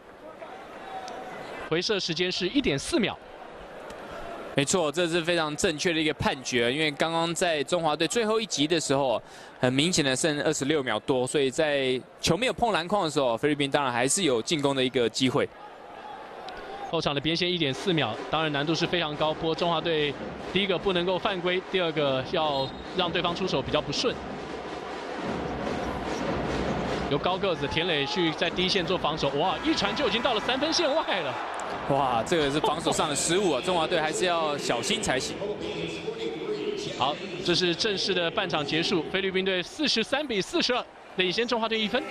回射时间是一点四秒。 没错，这是非常正确的一个判决，因为刚刚在中华队最后一集的时候，很明显的剩二十六秒多，所以在球没有碰篮筐的时候，菲律宾当然还是有进攻的一个机会。 后场的边线一点四秒，当然难度是非常高。不过中华队第一个不能够犯规，第二个要让对方出手比较不顺。由高个子田磊去在第一线做防守，哇，一传就已经到了三分线外了。 哇，这个是防守上的失误啊！中华队还是要小心才行。 好，这是正式的半场结束，菲律宾队四十三比四十二领先中华队一分。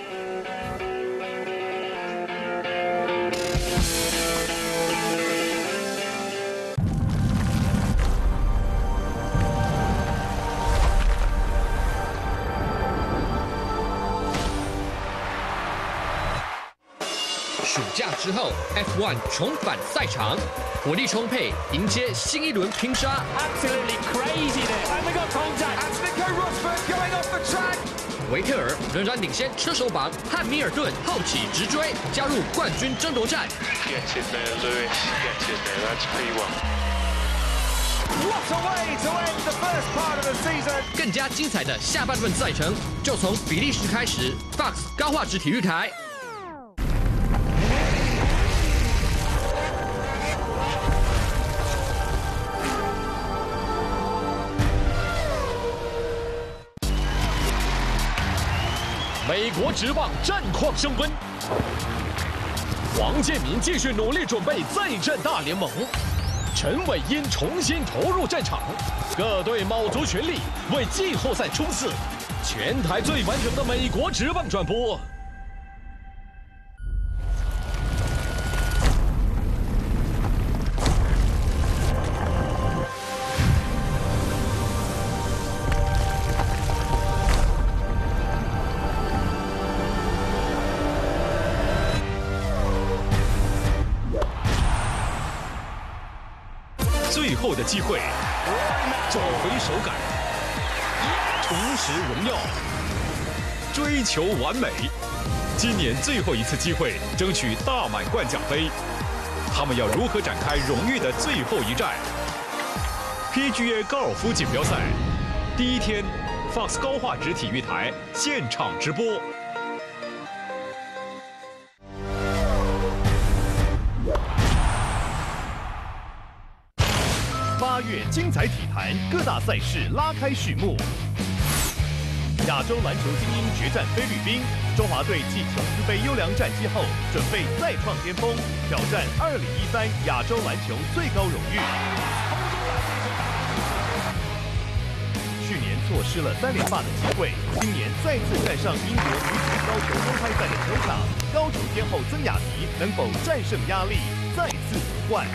暑假之后 ，F 一 重返赛场，火力充沛，迎接新一轮拼杀。 Absolutely crazy there. And we got contact. That's Nico Rosberg going off the track. 维特尔仍然领先车手榜，汉密尔顿后起直追，加入冠军争夺战。 Get in there, Lewis. Get in there. That's P one. What a way to end the first part of the season. 更加精彩的下半段赛程就从比利时开始 ，Fox 高画质体育台。 美国职棒战况升温，黄建民继续努力准备再战大联盟，陈伟殷重新投入战场，各队卯足全力为季后赛冲刺，全台最完整的美国职棒转播。 的机会，找回手感，重拾荣耀，追求完美。今年最后一次机会，争取大满贯奖杯。他们要如何展开荣誉的最后一战 ？P G A 高尔夫锦标赛第一天 ，Fox 高画质体育台现场直播。 八月精彩体坛，各大赛事拉开序幕。亚洲篮球精英决战菲律宾，中华队继琼斯杯优良战绩后，准备再创巅峰，挑战二零一三亚洲篮球最高荣誉。去年错失了三连霸的机会，今年再次站上英国女子高球公开赛的球场，高球天后曾雅妮能否战胜压力，再次夺冠？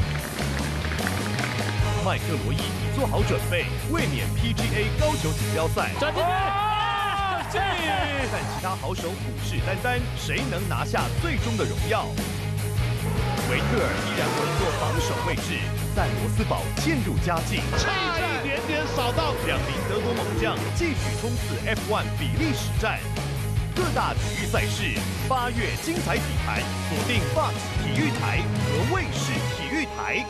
麦克罗伊已做好准备，卫冕 P G A 高球锦标赛。转进去，但其他好手虎视眈眈，谁能拿下最终的荣耀？维特尔依然稳坐防守位置，但罗斯堡渐入佳境，差一点点扫到。两名德国猛将继续冲刺 F 一 比利时站。各大体育赛事，八月精彩体坛，锁定 Fox 体育台和卫视体育台。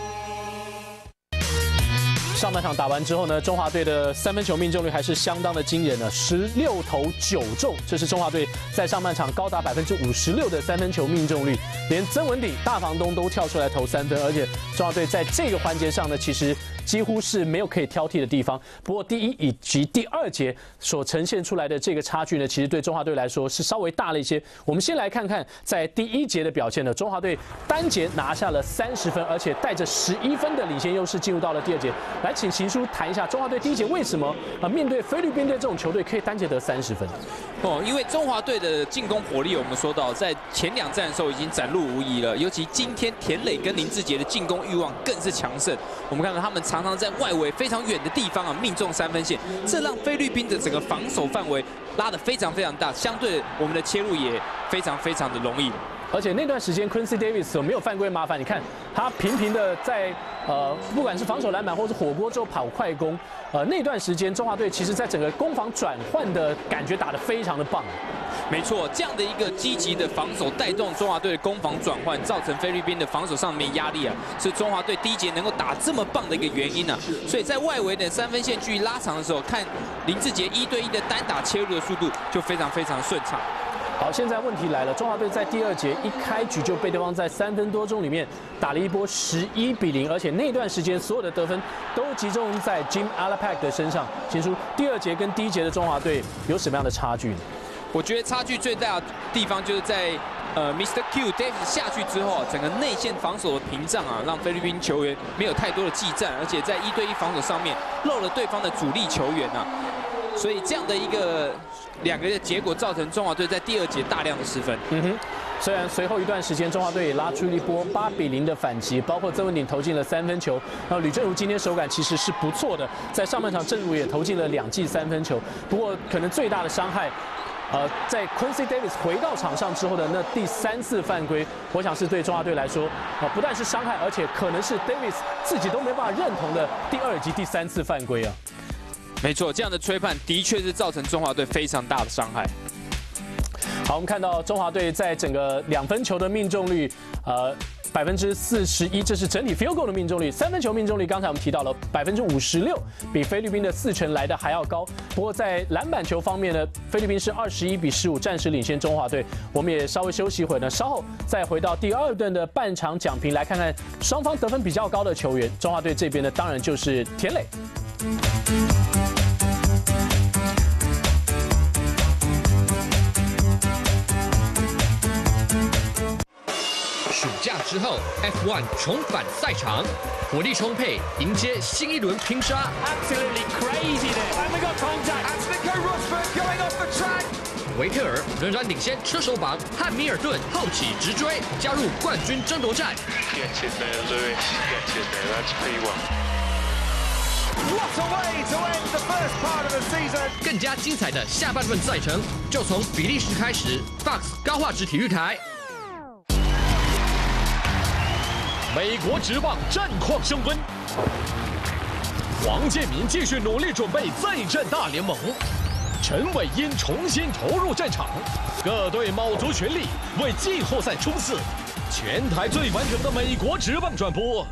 上半场打完之后呢，中华队的三分球命中率还是相当的惊人的，十六投九中，这是中华队在上半场高达百分之五十六的三分球命中率，连曾文鼎、大房东都跳出来投三分，而且中华队在这个环节上呢，其实几乎是没有可以挑剔的地方。不过第一以及第二节所呈现出来的这个差距呢，其实对中华队来说是稍微大了一些。我们先来看看在第一节的表现呢，中华队单节拿下了三十分，而且带着十一分的领先优势进入到了第二节。来，请行书谈一下中华队第一节为什么啊面对菲律宾队这种球队可以单节得三十分？ 哦，因为中华队的进攻火力，我们说到在前两战的时候已经展露无遗了，尤其今天田磊跟林志杰的进攻欲望更是强盛。我们看到他们常常在外围非常远的地方啊命中三分线，这让菲律宾的整个防守范围拉得非常非常大，相对我们的切入也非常非常的容易。 而且那段时间 Quincy Davis 有没有犯规麻烦？你看他频频的在呃，不管是防守篮板或是火锅之后跑快攻，呃，那段时间中华队其实在整个攻防转换的感觉打得非常的棒。 没错，这样的一个积极的防守带动中华队的攻防转换，造成菲律宾的防守上面压力啊，是中华队第一节能够打这么棒的一个原因啊。所以在外围的三分线距离拉长的时候，看林志杰一对一的单打切入的速度就非常非常顺畅。 好，现在问题来了，中华队在第二节一开局就被对方在三分多钟里面打了一波十一比零，而且那段时间所有的得分都集中在 Jim Alapag 的身上。请说第二节跟第一节的中华队有什么样的差距呢？ 我觉得差距最大的地方就是在呃 Mister Q Davis 下去之后，整个内线防守的屏障啊，让菲律宾球员没有太多的技战，而且在一对一防守上面漏了对方的主力球员啊。所以这样的一个两个的结果，造成中华队在第二节大量的失分。 嗯哼，虽然随后一段时间中华队也拉出一波八比零的反击，包括曾文鼎投进了三分球，然后吕正如今天手感其实是不错的，在上半场正如也投进了两记三分球。不过可能最大的伤害。呃，在 Quincy Davis 回到场上之后的那第三次犯规，我想是对中华队来说，啊、呃，不但是伤害，而且可能是 Davis 自己都没办法认同的第二及第三次犯规啊。 没错，这样的吹判的确是造成中华队非常大的伤害。 好，我们看到中华队在整个两分球的命中率，呃。百分之四十一，这是整体 field goal 的命中率。三分球命中率，刚才我们提到了百分之五十六，比菲律宾的四成来的还要高。不过在篮板球方面呢，菲律宾是二十一比十五，暂时领先中华队。我们也稍微休息一会儿呢，稍后再回到第二段的半场讲评，来看看双方得分比较高的球员。中华队这边呢，当然就是田磊。 暑假之后 ，F 一 重返赛场，火力充沛，迎接新一轮拼杀。 Absolutely crazy there. And we got contact. That's Nico Rosberg going off the track. 维特尔仍然领先车手榜，汉密尔顿后起直追，加入冠军争夺战。 Get in there, Lewis. Get in there. That's P one. What a way to end the first part of the season. 更加精彩的下半段赛程就从比利时开始 ，Fox 高画质体育台。 美国职棒战况升温， 王建民继续努力准备再战大联盟，陈伟殷重新投入战场，各队卯足全力为季后赛冲刺，全台最完整的美国职棒转播。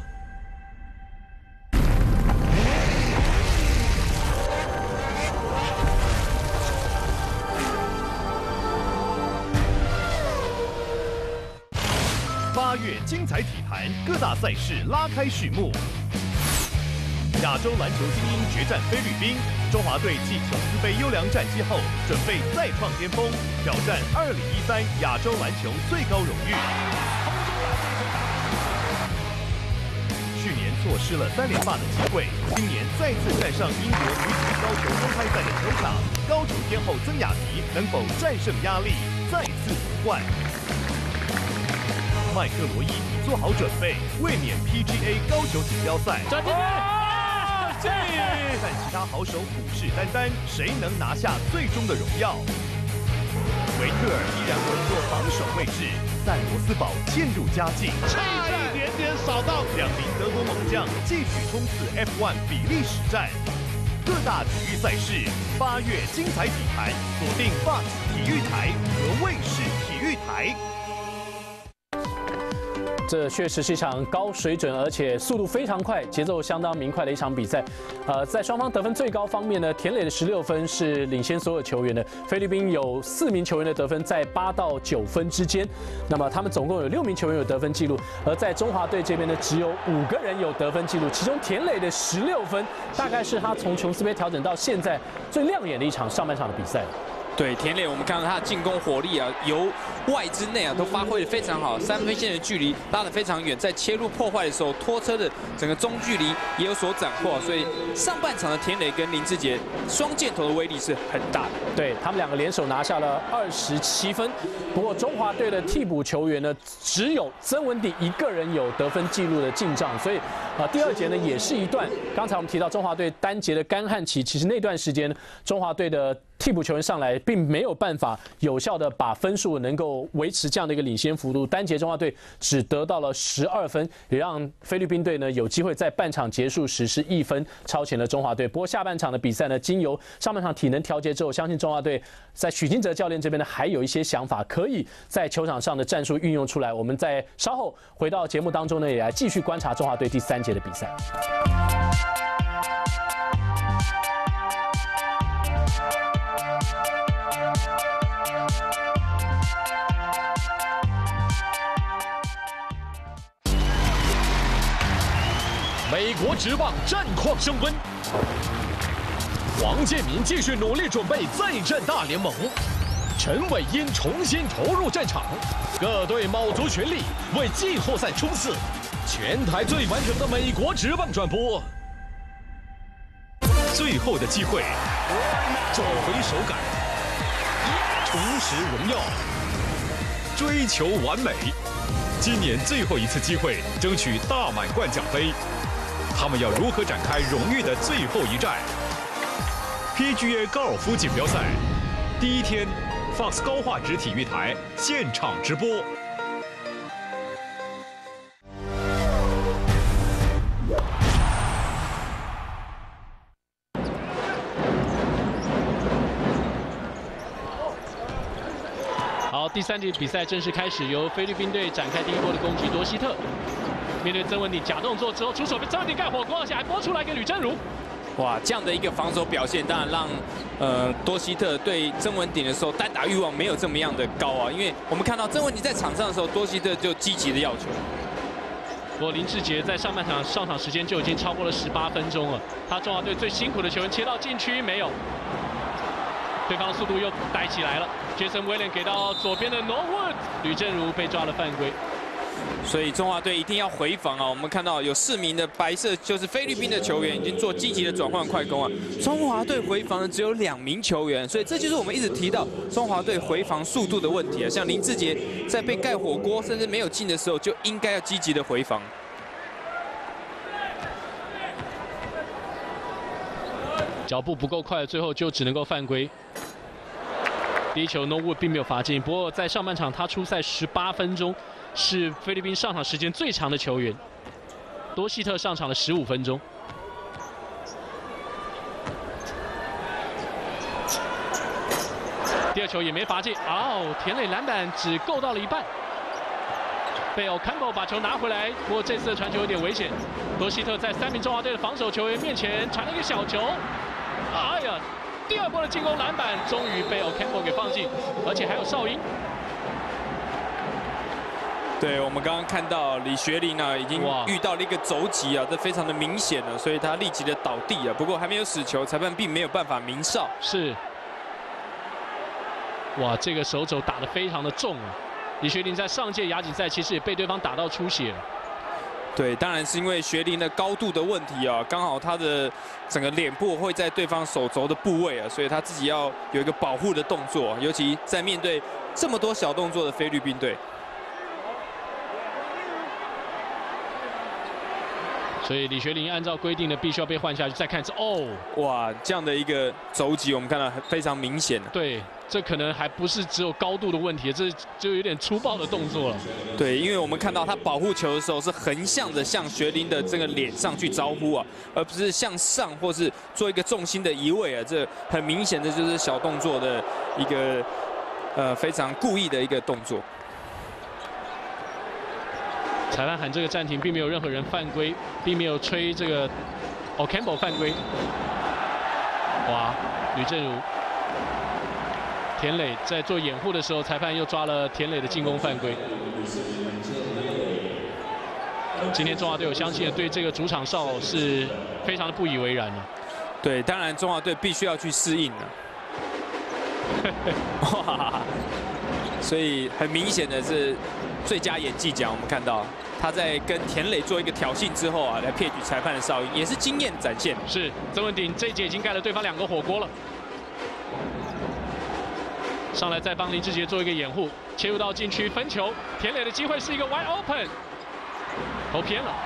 八月精彩体坛，各大赛事拉开序幕。亚洲篮球精英决战菲律宾，中华队继琼斯杯优良战绩后，准备再创巅峰，挑战二零一三亚洲篮球最高荣誉。去年错失了三连霸的机会，今年再次站上英国女子高球公开赛的球场，高球天后曾雅妮能否战胜压力，再次夺冠？麦克罗伊已做好准备，卫冕 P G A 高球锦标赛。但其他好手虎视眈眈，谁能拿下最终的荣耀？维特尔依然稳坐防守位置，但罗斯堡渐入佳境，差一点点扫到。两名德国猛将继续冲刺 F 一 比利时站。各大体育赛事，八月精彩体坛，锁定 Fox 体育台和卫视体育台。 这确实是一场高水准，而且速度非常快、节奏相当明快的一场比赛。呃，在双方得分最高方面呢，田磊的十六分是领先所有球员的。菲律宾有四名球员的得分在八到九分之间，那么他们总共有六名球员有得分记录。而在中华队这边呢，只有五个人有得分记录，其中田磊的十六分，大概是他从琼斯杯调整到现在最亮眼的一场上半场的比赛。 对田磊，我们看到他的进攻火力啊，由外至内啊都发挥得非常好，三分线的距离拉得非常远，在切入破坏的时候，拖车的整个中距离也有所斩获，所以上半场的田磊跟林志杰双箭头的威力是很大的。 对他们两个联手拿下了二十七分，不过中华队的替补球员呢，只有曾文鼎一个人有得分记录的进账，所以啊、呃，第二节呢也是一段，刚才我们提到中华队单节的干旱期，其实那段时间中华队的替补球员上来，并没有办法有效的把分数能够维持这样的一个领先幅度。单节中华队只得到了十二分，也让菲律宾队呢有机会在半场结束时是一分超前了中华队。不过下半场的比赛呢，经由上半场体能调节之后，相信中华队在许金哲教练这边呢还有一些想法，可以在球场上的战术运用出来。我们在稍后回到节目当中呢，也来继续观察中华队第三节的比赛。 美国职棒战况升温，王建民继续努力准备再战大联盟，陈伟殷重新投入战场，各队卯足全力为季后赛冲刺，全台最完整的美国职棒转播。 最后的机会，找回手感，重拾荣耀，追求完美。今年最后一次机会，争取大满贯奖杯。他们要如何展开荣誉的最后一战 ？P G A 高尔夫锦标赛第一天 ，Fox 高画质体育台现场直播。 好，第三节比赛正式开始，由菲律宾队展开第一波的攻击。多希特面对曾文鼎假动作之后，出手被曾文鼎盖火锅，而且还拨出来给吕真如。 哇，这样的一个防守表现，当然让呃多希特对曾文鼎的时候单打欲望没有这么样的高啊，因为我们看到曾文鼎在场上的时候，多希特就积极的要求。 不过林志杰在上半场上场时间就已经超过了十八分钟了，他中华队最辛苦的球员切到禁区没有，对方的速度又带起来了。Jason Williams 给到左边的 Norwood， 吕正如被抓了犯规。 所以中华队一定要回防啊！我们看到有四名的白色就是菲律宾的球员已经做积极的转换快攻啊。中华队回防的只有两名球员，所以这就是我们一直提到中华队回防速度的问题啊。像林志杰在被盖火锅甚至没有进的时候，就应该要积极的回防。 脚步不够快，最后就只能够犯规。第一球 Norwood 并没有罚进，不过在上半场他出赛十八分钟。是菲律宾上场时间最长的球员，多希特上场了十五分钟。 第二球也没罚进，哦，田磊篮板只够到了一半。 被 Ocampo 把球拿回来，不过这次的传球有点危险。罗希特在三名中华队的防守球员面前传了一个小球，哎呀，第二波的进攻篮板终于被 Ocampo 给放进，而且还有哨音。 对，我们刚刚看到李学林啊，已经遇到了一个肘击啊，这非常的明显了，所以他立即的倒地啊。不过还没有使球，裁判并没有办法鸣哨。 是，哇，这个手肘打得非常的重啊。 李学林在上届亚锦赛其实也被对方打到出血了。 对，当然是因为学林的高度的问题啊，刚好他的整个脸部会在对方手肘的部位啊，所以他自己要有一个保护的动作，尤其在面对这么多小动作的菲律宾队。 所以李学林按照规定呢，必须要被换下去。再看一次，哦， 哇，这样的一个肘击，我们看到非常明显。 对。 这可能还不是只有高度的问题，这就有点粗暴的动作了。 对，因为我们看到他保护球的时候是横向的向学林的这个脸上去招呼啊，而不是向上或是做一个重心的移位啊，这很明显的就是小动作的一个呃非常故意的一个动作。 裁判喊这个暂停，并没有任何人犯规，并没有吹这个 Ocampo 犯规。哇，吕正如。 田磊在做掩护的时候，裁判又抓了田磊的进攻犯规。今天中华队我相信对这个主场哨是非常的不以为然的。 对，当然中华队必须要去适应了。哇！所以很明显的是最佳演技奖，我们看到他在跟田磊做一个挑衅之后啊，来骗取裁判的哨音，也是经验展现。 是曾文鼎这一节已经盖了对方两个火锅了。 上来再帮林志杰做一个掩护，切入到禁区分球，田磊的机会是一个 wide open， 投偏了，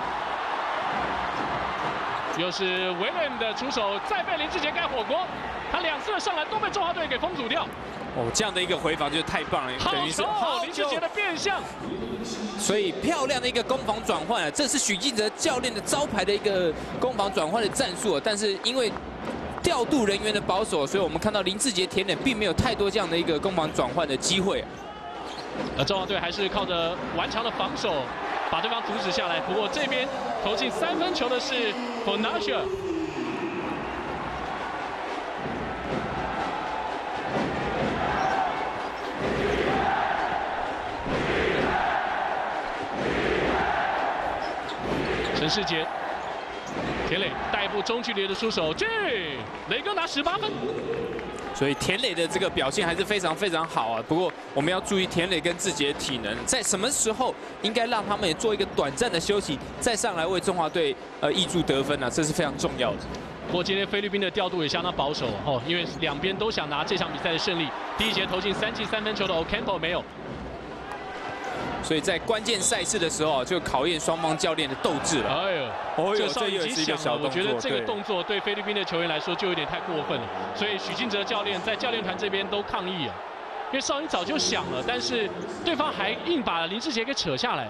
又是维伦的出手，再被林志杰盖火锅，他两次的上篮都被中华队给封阻掉。 哦，这样的一个回防就是太棒了，等于是林志杰的变相。 所以漂亮的一个攻防转换啊，这是许晋哲教练的招牌的一个攻防转换的战术啊，但是因为 调度人员的保守，所以我们看到林志杰、田磊并没有太多这样的一个攻防转换的机会。 而中华队还是靠着顽强的防守把对方阻止下来。不过这边投进三分球的是 Bonacia。陈世杰。 田磊带步中距离的出手，去雷哥拿十八分， 所以田磊的这个表现还是非常非常好啊。不过我们要注意田磊跟志杰的体能，在什么时候应该让他们也做一个短暂的休息，再上来为中华队呃挹注得分啊，这是非常重要的。 不过今天菲律宾的调度也相当保守哦，因为两边都想拿这场比赛的胜利。第一节投进三记三分球的 Ocampo 没有。 所以在关键赛事的时候，就考验双方教练的斗志了。 哎呦， 哦这哨已经响了，我觉得这个对动作对菲律宾的球员来说就有点太过分了。所以许晋哲教练在教练团这边都抗议啊，因为哨音早就响了，但是对方还硬把林志杰给扯下来。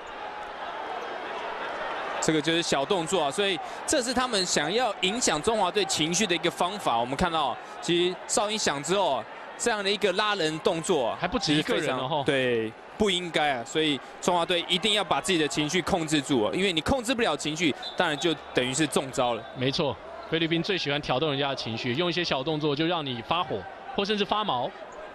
这个就是小动作啊，所以这是他们想要影响中华队情绪的一个方法。我们看到，其实哨音响之后，这样的一个拉人动作还不止一个人哦， 对。 不应该啊，所以中华队一定要把自己的情绪控制住啊，因为你控制不了情绪，当然就等于是中招了。 没错，菲律宾最喜欢挑动人家的情绪，用一些小动作就让你发火，或甚至发毛。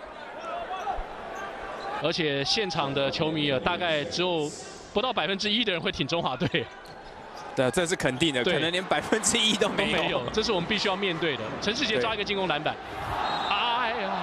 而且现场的球迷啊，大概只有不到百分之一的人会挺中华队。 对，这是肯定的，可能连百分之一都没有。 都没有，这是我们必须要面对的。陈世杰抓一个进攻篮板，哎呀！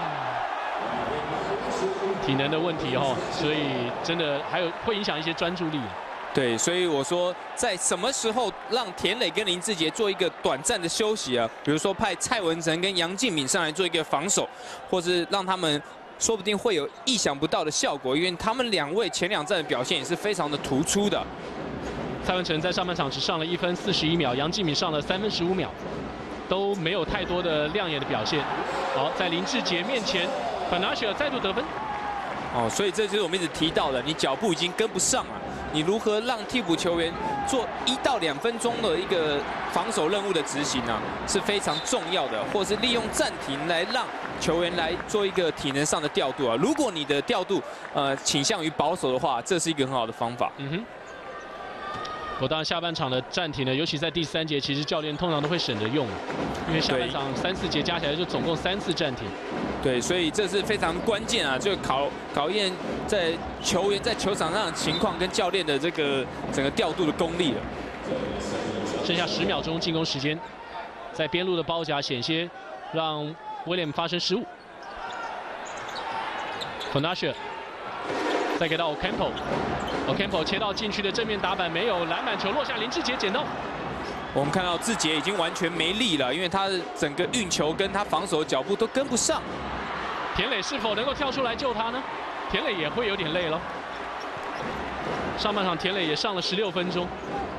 体能的问题哦，所以真的还有会影响一些专注力。 对，所以我说在什么时候让田磊跟林志杰做一个短暂的休息啊？比如说派蔡文成跟杨敬敏上来做一个防守，或是让他们说不定会有意想不到的效果，因为他们两位前两站的表现也是非常的突出的。 蔡文成在上半场只上了一分四十一秒，杨敬敏上了三分十五秒，都没有太多的亮眼的表现。好，在林志杰面前，本拿雪尔再度得分。 哦，所以这就是我们一直提到的，你脚步已经跟不上了，你如何让替补球员做一到两分钟的一个防守任务的执行呢、啊，是非常重要的，或是利用暂停来让球员来做一个体能上的调度啊。如果你的调度呃倾向于保守的话，这是一个很好的方法。 嗯哼。我当然下半场的暂停呢，尤其在第三节，其实教练通常都会省着用，因为下半场三四节加起来就总共三次暂停。 对，所以这是非常关键啊，就考考验在球员在球场上的情况跟教练的这个整个调度的功力了。 剩下十秒钟进攻时间，在边路的包夹险些让威廉发生失误。Fonasher 再给到 Ocampo。Ocampo 切到禁区的正面打板，没有篮板，球落下，林志杰捡到。 我们看到志杰已经完全没力了，因为他的整个运球跟他防守的脚步都跟不上。 田磊是否能够跳出来救他呢？田磊也会有点累了。上半场田磊也上了十六分钟。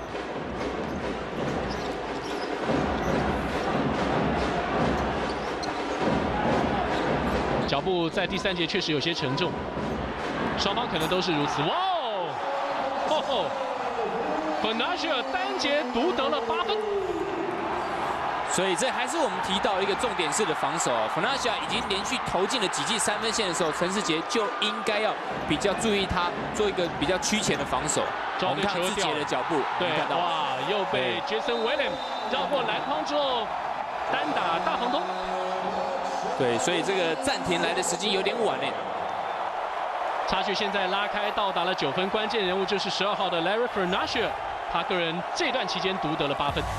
脚步在第三节确实有些沉重。双方可能都是如此。哇哦！吼吼 ！Fonasher 单节独得了八分。 所以这还是我们提到一个重点式的防守。Fonasher 已经连续投进了几记三分线的时候，陈世杰就应该要比较注意他做一个比较趋前的防守。我们看志杰的脚步， 对， 看到哇，又被 Jason Williams 绕过篮筐之后单打大防偷。 对，所以这个暂停来的时间有点晚嘞。 差距现在拉开，到达了九分。关键人物就是十二号的 Larry Fonasher， 他个人这段期间独得了八分。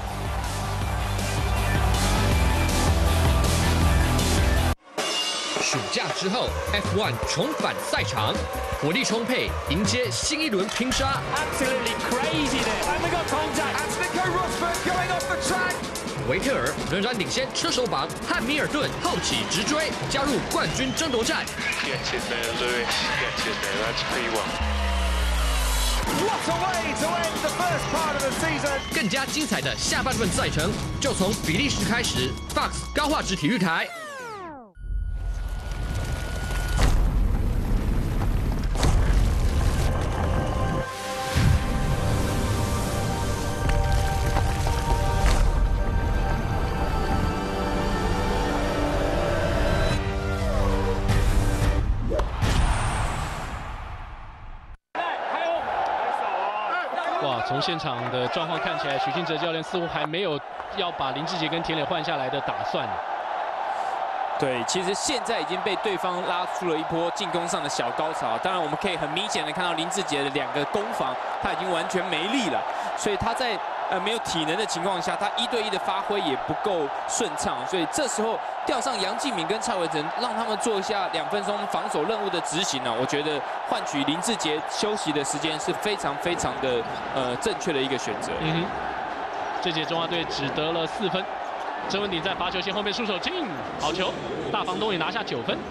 暑假之后 ，F 一 重返赛场，火力充沛，迎接新一轮拼杀。 Absolutely crazy there. And we got contact. That's Nico Rosberg going off the track. 维特尔仍然领先车手榜，汉密尔顿后起直追，加入冠军争夺战。 Get in there, Lewis. Get in there. That's P one. What a way to end the first part of the season. 更加精彩的下半段赛程就从比利时开始 ，Fox 高画质体育台。 哇，从现场的状况看起来，许晋哲教练似乎还没有要把林志杰跟田磊换下来的打算。 对，其实现在已经被对方拉出了一波进攻上的小高潮。当然，我们可以很明显的看到林志杰的两个攻防，他已经完全没力了，所以他在呃没有体能的情况下，他一对一的发挥也不够顺畅，所以这时候调上杨敬敏跟蔡伟成，让他们做一下两分钟防守任务的执行呢，我觉得换取林志杰休息的时间是非常非常的呃正确的一个选择。 嗯哼，这届中华队只得了四分。曾文鼎在罚球线后面出手进，好球，大房东也拿下九分。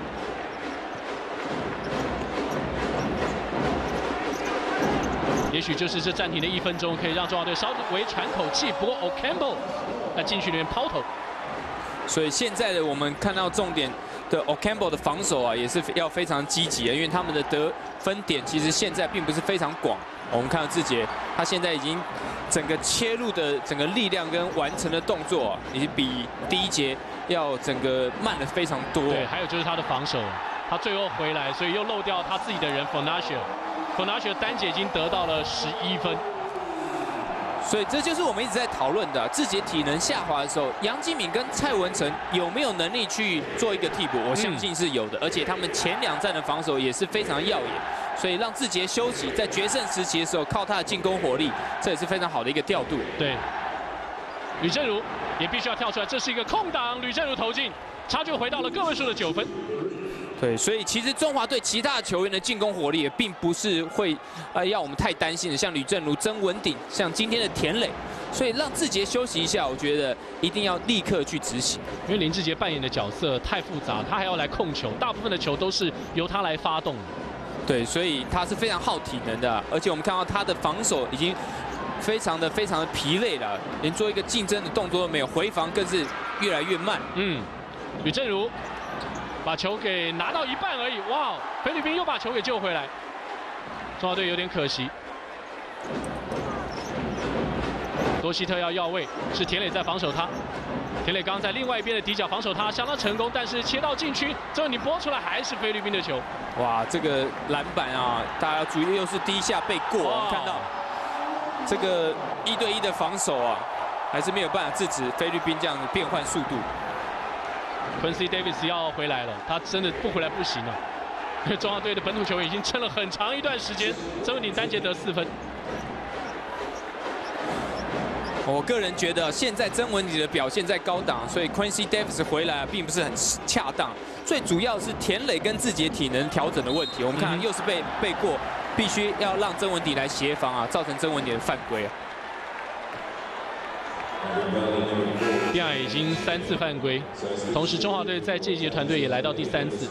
也许就是这暂停的一分钟，可以让中华队稍微喘口气。不过 Ocampo 在禁区里面抛投， 所以现在的我们看到重点的 Ocampo 的防守啊，也是要非常积极的，因为他们的得分点其实现在并不是非常广。我们看到志杰，他现在已经整个切入的整个力量跟完成的动作、啊，已经比第一节要整个慢了非常多。 对，还有就是他的防守，他最后回来，所以又漏掉他自己的人 Fonasher。Fonasher 单节已经得到了十一分， 所以这就是我们一直在讨论的、啊，志杰体能下滑的时候，杨敬敏跟蔡文成有没有能力去做一个替补？我相信是有的，嗯、而且他们前两站的防守也是非常耀眼。所以让志杰休息，在决胜时期的时候，靠他的进攻火力，这也是非常好的一个调度。 对，吕正如也必须要跳出来，这是一个空档，吕正如投进，差距回到了个位数的九分。 对，所以其实中华队其他球员的进攻火力也并不是会呃要我们太担心的，像吕正如、曾文鼎，像今天的田磊，所以让志杰休息一下，我觉得一定要立刻去执行。 因为林志杰扮演的角色太复杂，他还要来控球，大部分的球都是由他来发动的。 对，所以他是非常耗体能的，而且我们看到他的防守已经非常的非常的疲累了，连做一个竞争的动作都没有，回防更是越来越慢。 嗯，吕正如把球给拿到一半而已，哇！菲律宾又把球给救回来，中华队有点可惜。多希特要要位，是田磊在防守他。 田磊刚刚在另外一边的底角防守他相当成功，但是切到禁区，最后你拨出来还是菲律宾的球。 哇，这个篮板啊，大家要注意，又是第一下被过，我们看到这个一对一的防守啊，还是没有办法制止菲律宾这样的变换速度。 Quincy Davis 要回来了，他真的不回来不行啊！因为中华队的本土球员已经撑了很长一段时间，曾文鼎单节得四分。 我个人觉得现在曾文鼎的表现在高档，所以 Quincy Davis 回来并不是很恰当。最主要是田磊跟志杰体能调整的问题。我们看又是被被过，必须要让曾文鼎来协防啊，造成曾文鼎的犯规啊。 第二已经三次犯规，同时中华队在这一届团队也来到第三次。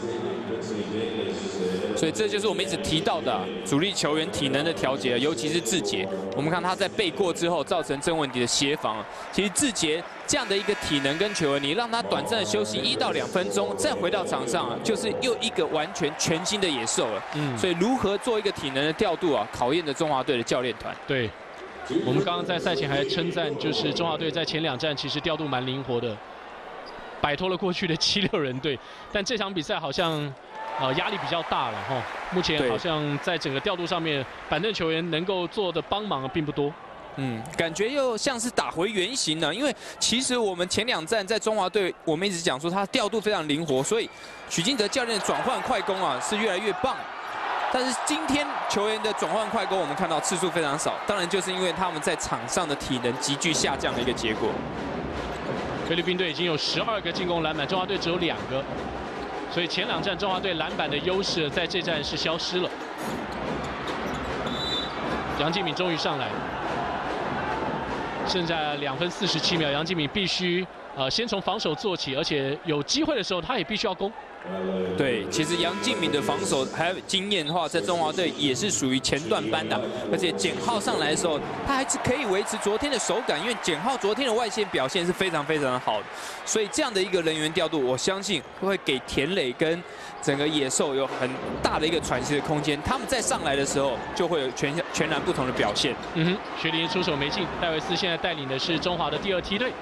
所以这就是我们一直提到的、啊、主力球员体能的调节，尤其是志杰。我们看他在背过之后，造成曾文鼎的协防。其实志杰这样的一个体能跟球员，你让他短暂的休息一到两分钟，再回到场上、啊，就是又一个完全全新的野兽了。嗯，所以如何做一个体能的调度啊，考验着中华队的教练团。 对，我们刚刚在赛前还称赞，就是中华队在前两站其实调度蛮灵活的，摆脱了过去的七六人队，但这场比赛好像。呃，压力比较大了哈。目前好像在整个调度上面，板凳球员能够做的帮忙并不多。 嗯，感觉又像是打回原形了。因为其实我们前两站在中华队，我们一直讲说他调度非常灵活，所以许晋哲教练的转换快攻啊是越来越棒。但是今天球员的转换快攻，我们看到次数非常少，当然就是因为他们在场上的体能急剧下降的一个结果。 菲律宾队已经有十二个进攻篮板，中华队只有两个。所以前两站中华队篮板的优势在这站是消失了。杨敬敏终于上来，剩下两分四十七秒，杨敬敏必须呃先从防守做起，而且有机会的时候他也必须要攻。 对，其实杨敬敏的防守还有经验的话，在中华队也是属于前段班的，而且简浩上来的时候，他还是可以维持昨天的手感，因为简浩昨天的外线表现是非常非常的好的，所以这样的一个人员调度，我相信会给田磊跟整个野兽有很大的一个喘息的空间，他们再上来的时候，就会有全全然不同的表现。 嗯哼，薛林出手没进，戴维斯现在带领的是中华的第二梯队，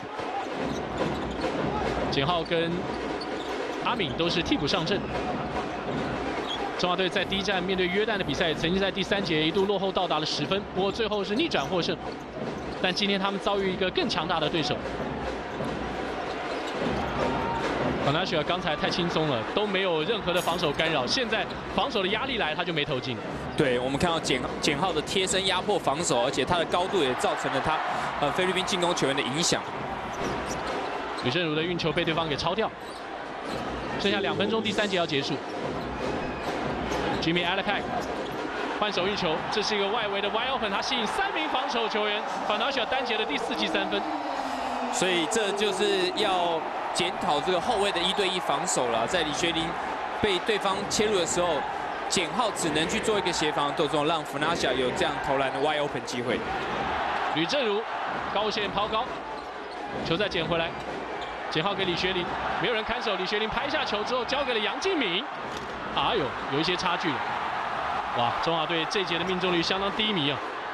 简浩跟阿敏都是替补上阵。中华队在第一站面对约旦的比赛，曾经在第三节一度落后到达了十分，不过最后是逆转获胜。但今天他们遭遇一个更强大的对手。卡纳许尔刚才太轻松了，都没有任何的防守干扰，现在防守的压力来，他就没投进。 对，我们看到简简浩的贴身压迫防守，而且他的高度也造成了他呃菲律宾进攻球员的影响。 吕正儒的运球被对方给抄掉。剩下两分钟，第三节要结束。Jimmy Alapag 换手运球，这是一个外围的 wide open， 他吸引三名防守球员，反倒小单节的第四记三分。 所以这就是要检讨这个后卫的一对一防守了。在李学林被对方切入的时候，简浩只能去做一个协防动作，让弗纳夏有这样投篮的 wide open 机会。 吕正儒高线抛高，球再捡回来。简浩给李学林，没有人看守，李学林拍下球之后交给了杨敬敏，哎呦，有一些差距了。哇，中华队这一节的命中率相当低迷啊！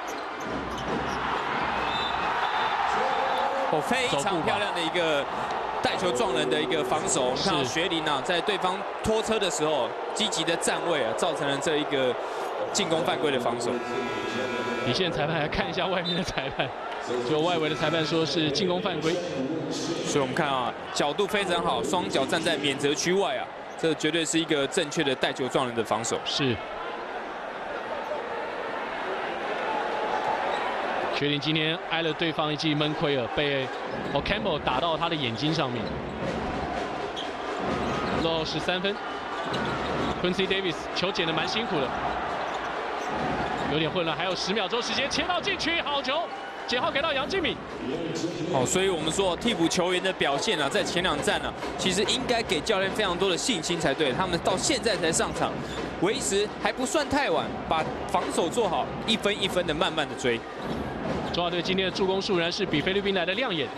哦，非常漂亮的一个带球撞人的一个防守。我们看到学林啊，在对方拖车的时候积极的站位啊，造成了这一个进攻犯规的防守。 底线裁判还看一下外面的裁判。就外围的裁判说是进攻犯规， 所以我们看啊，角度非常好，双脚站在免责区外啊，这绝对是一个正确的带球撞人的防守。 是。薛林今天挨了对方一记闷亏了，被 O'Campbell 打到他的眼睛上面，落后十三分。Quincy Davis 球捡得蛮辛苦的，有点混乱，还有十秒钟时间，切到禁区，好球。简浩给到杨敬敏。 哦，所以我们说替补球员的表现啊，在前两站呢、啊，其实应该给教练非常多的信心才对。他们到现在才上场，为时还不算太晚，把防守做好，一分一分的慢慢的追。 中华队今天的助攻数仍然是比菲律宾来的亮眼。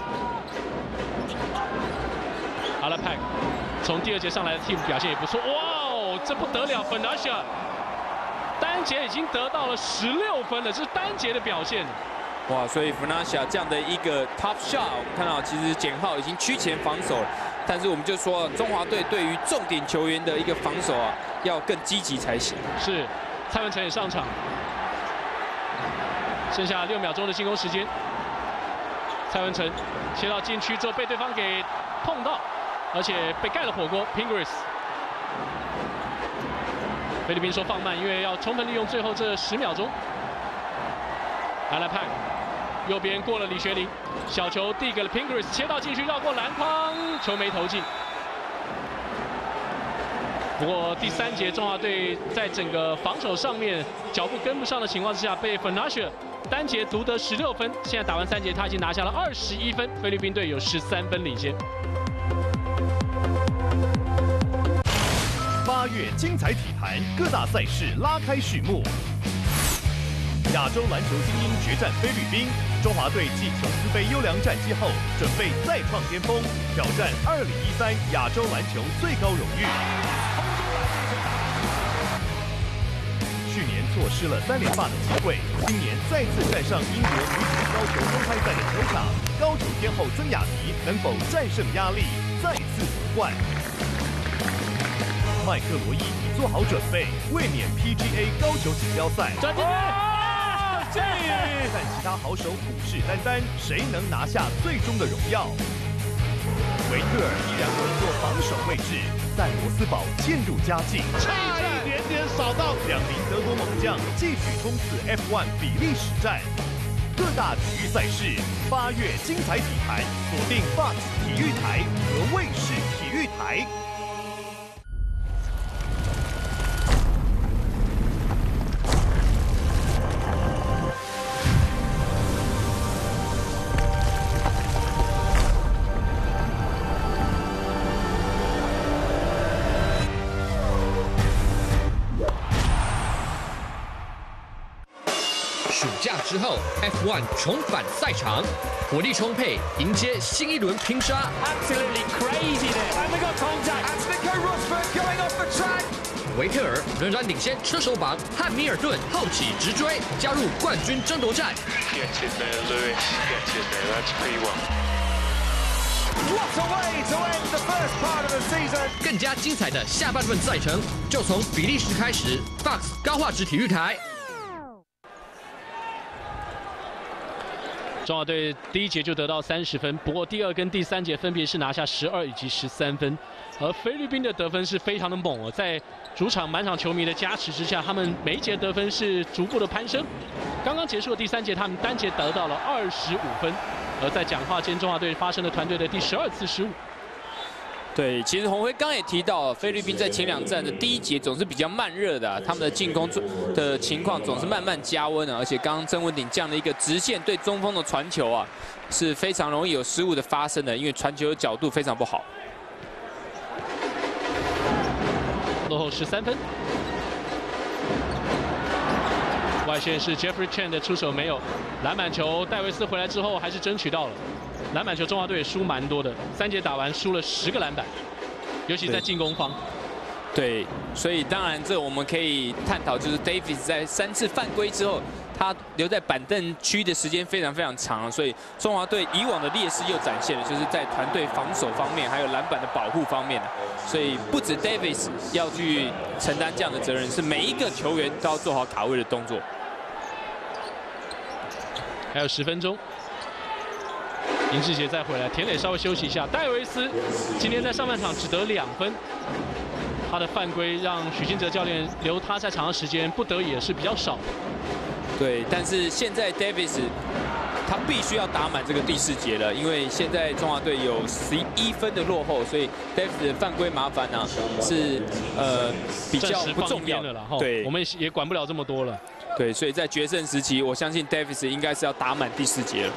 阿拉派从第二节上来的替补表现也不错，哇哦，这不得了 ，Fernasha 单节已经得到了十六分了，这是单节的表现。 哇，所以 Fernasha 这样的一个 top shot， 我们看到其实简浩已经趋前防守了，但是我们就说中华队对于重点球员的一个防守啊，要更积极才行。 是，蔡文成也上场，剩下六秒钟的进攻时间。蔡文成切到禁区之后被对方给碰到，而且被盖了火锅 ，Pingris。菲律宾说放慢，因为要充分利用最后这十秒钟。阿莱派右边过了李学林，小球递给了 Pingris， 切到禁区绕过篮筐，球没投进。不过第三节中华队在整个防守上面脚步跟不上的情况之下，被 Fernasha 单节独得十六分。现在打完三节，他已经拿下了二十一分，菲律宾队有十三分领先。 八月精彩体坛，各大赛事拉开序幕。亚洲篮球精英决战菲律宾，中华队继琼斯杯优良战绩后，准备再创巅峰，挑战二零一三亚洲篮球最高荣誉。去年错失了三连霸的机会，今年再次站上英国女子高球公开赛的球场，高球天后曾雅妮能否战胜压力，再次夺冠？麦克罗伊已做好准备，卫冕 P G A 高球锦标赛。 转进去， 但其他好手虎视眈眈，谁能拿下最终的荣耀？维特尔依然稳坐防守位置，但罗斯堡渐入佳境，差一点点扫到。两名德国猛将继续冲刺 F 一 比利时站。各大体育赛事，八月精彩体坛，锁定 Fox 体育台和卫视体育台。 暑假之后 ，F 一 重返赛场，火力充沛，迎接新一轮拼杀。 Absolutely crazy there. And we got contact. That's Nico Rosberg going off the track. 维特尔仍然领先车手榜，汉密尔顿后起直追，加入冠军争夺战。 Get in there, Lewis. Get in there. That's P one. What a way to end the first part of the season. 更加精彩的下半段赛程就从比利时开始 ，Fox 高画质体育台。 中华队第一节就得到三十分，不过第二跟第三节分别是拿下十二以及十三分，而菲律宾的得分是非常的猛哦，在主场满场球迷的加持之下，他们每一节得分是逐步的攀升。刚刚结束的第三节，他们单节得到了二十五分，而在讲话间，中华队发生了团队的第十二次失误。 对，其实洪辉刚也提到，菲律宾在前两站的第一节总是比较慢热的、啊，他们的进攻的情况总是慢慢加温的、啊，而且刚刚曾文鼎这样的一个直线对中锋的传球啊，是非常容易有失误的发生的，因为传球的角度非常不好。 落后十三分，外线是 Jeffrey Chen 的出手没有，篮板球戴维斯回来之后还是争取到了。篮板球中华队也输蛮多的，三节打完输了十个篮板，尤其在进攻方。 对，所以当然这我们可以探讨，就是 Davis 在三次犯规之后，他留在板凳区的时间非常非常长，所以中华队以往的劣势又展现了，就是在团队防守方面，还有篮板的保护方面。所以不止 Davis 要去承担这样的责任，是每一个球员都要做好卡位的动作。 还有十分钟。林志杰再回来，田磊稍微休息一下。戴维斯今天在上半场只得两分，他的犯规让许晋哲教练留他在场的时间不得已也是比较少。 对，但是现在 Davis 他必须要打满这个第四节了，因为现在中华队有十一分的落后，所以 Davis 的犯规麻烦呢、啊、是呃比较不重要的了。 对， 我们也管不了这么多了。 对，所以在决胜时期，我相信 Davis 应该是要打满第四节了。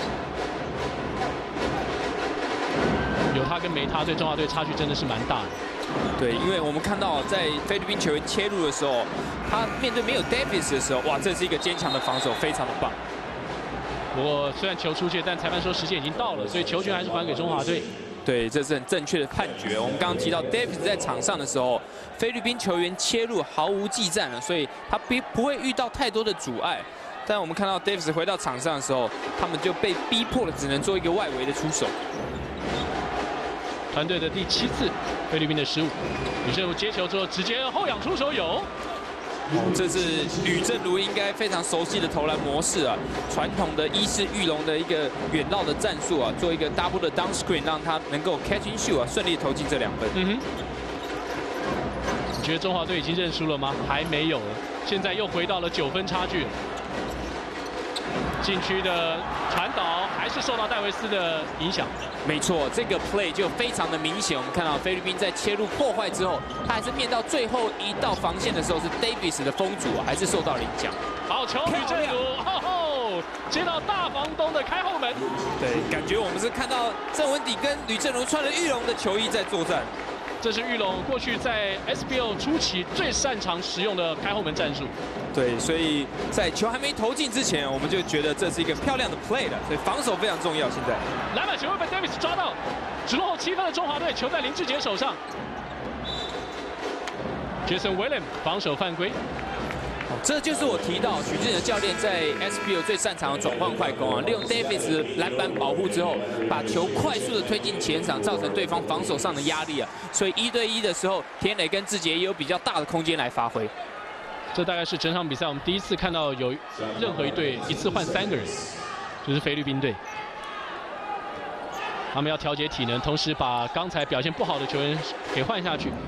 有他跟没他对中华队差距真的是蛮大的。 对，因为我们看到在菲律宾球员切入的时候，他面对没有 Davis 的时候，哇，这是一个坚强的防守，非常的棒。 不过虽然球出界，但裁判说时间已经到了，所以球权还是还给中华队。 对，这是很正确的判决。我们刚刚提到 Davis 在场上的时候，菲律宾球员切入毫无忌惮了，所以他不不会遇到太多的阻碍。 但我们看到 Davis 回到场上的时候，他们就被逼迫了，只能做一个外围的出手。 团队的第七次，菲律宾的失误，吕正如接球之后直接后仰出手有。 这是吕正如应该非常熟悉的投篮模式啊，传统的伊式玉龙的一个远绕的战术啊，做一个 double 的 down screen， 让他能够 catch and shoot 啊，顺利投进这两分。 嗯哼，你觉得中华队已经认输了吗？还没有，现在又回到了九分差距。禁区的传导还是受到戴维斯的影响。 没错，这个 play 就非常的明显。我们看到菲律宾在切入破坏之后，他还是面到最后一道防线的时候，是 Davis 的封阻啊，还是受到了影响。 好球，吕正如，哦吼，接到大房东的开后门。 对，感觉我们是看到郑文鼎跟吕正如穿了玉龙的球衣在作战。 这是玉龙过去在 S B L 初期最擅长使用的开后门战术。 对，所以在球还没投进之前，我们就觉得这是一个漂亮的 play 了。所以防守非常重要。现在篮板球会被 Davis 抓到，只落后七分的中华队，球在林志杰手上。Jason Williams 防守犯规。 这就是我提到许志远教练在 S B L 最擅长的转换快攻啊，利用 Davis 的篮板保护之后，把球快速的推进前场，造成对方防守上的压力啊。所以一对一的时候，田磊跟志杰也有比较大的空间来发挥。 这大概是整场比赛我们第一次看到有任何一队一次换三个人，就是菲律宾队。他们要调节体能，同时把刚才表现不好的球员给换下去。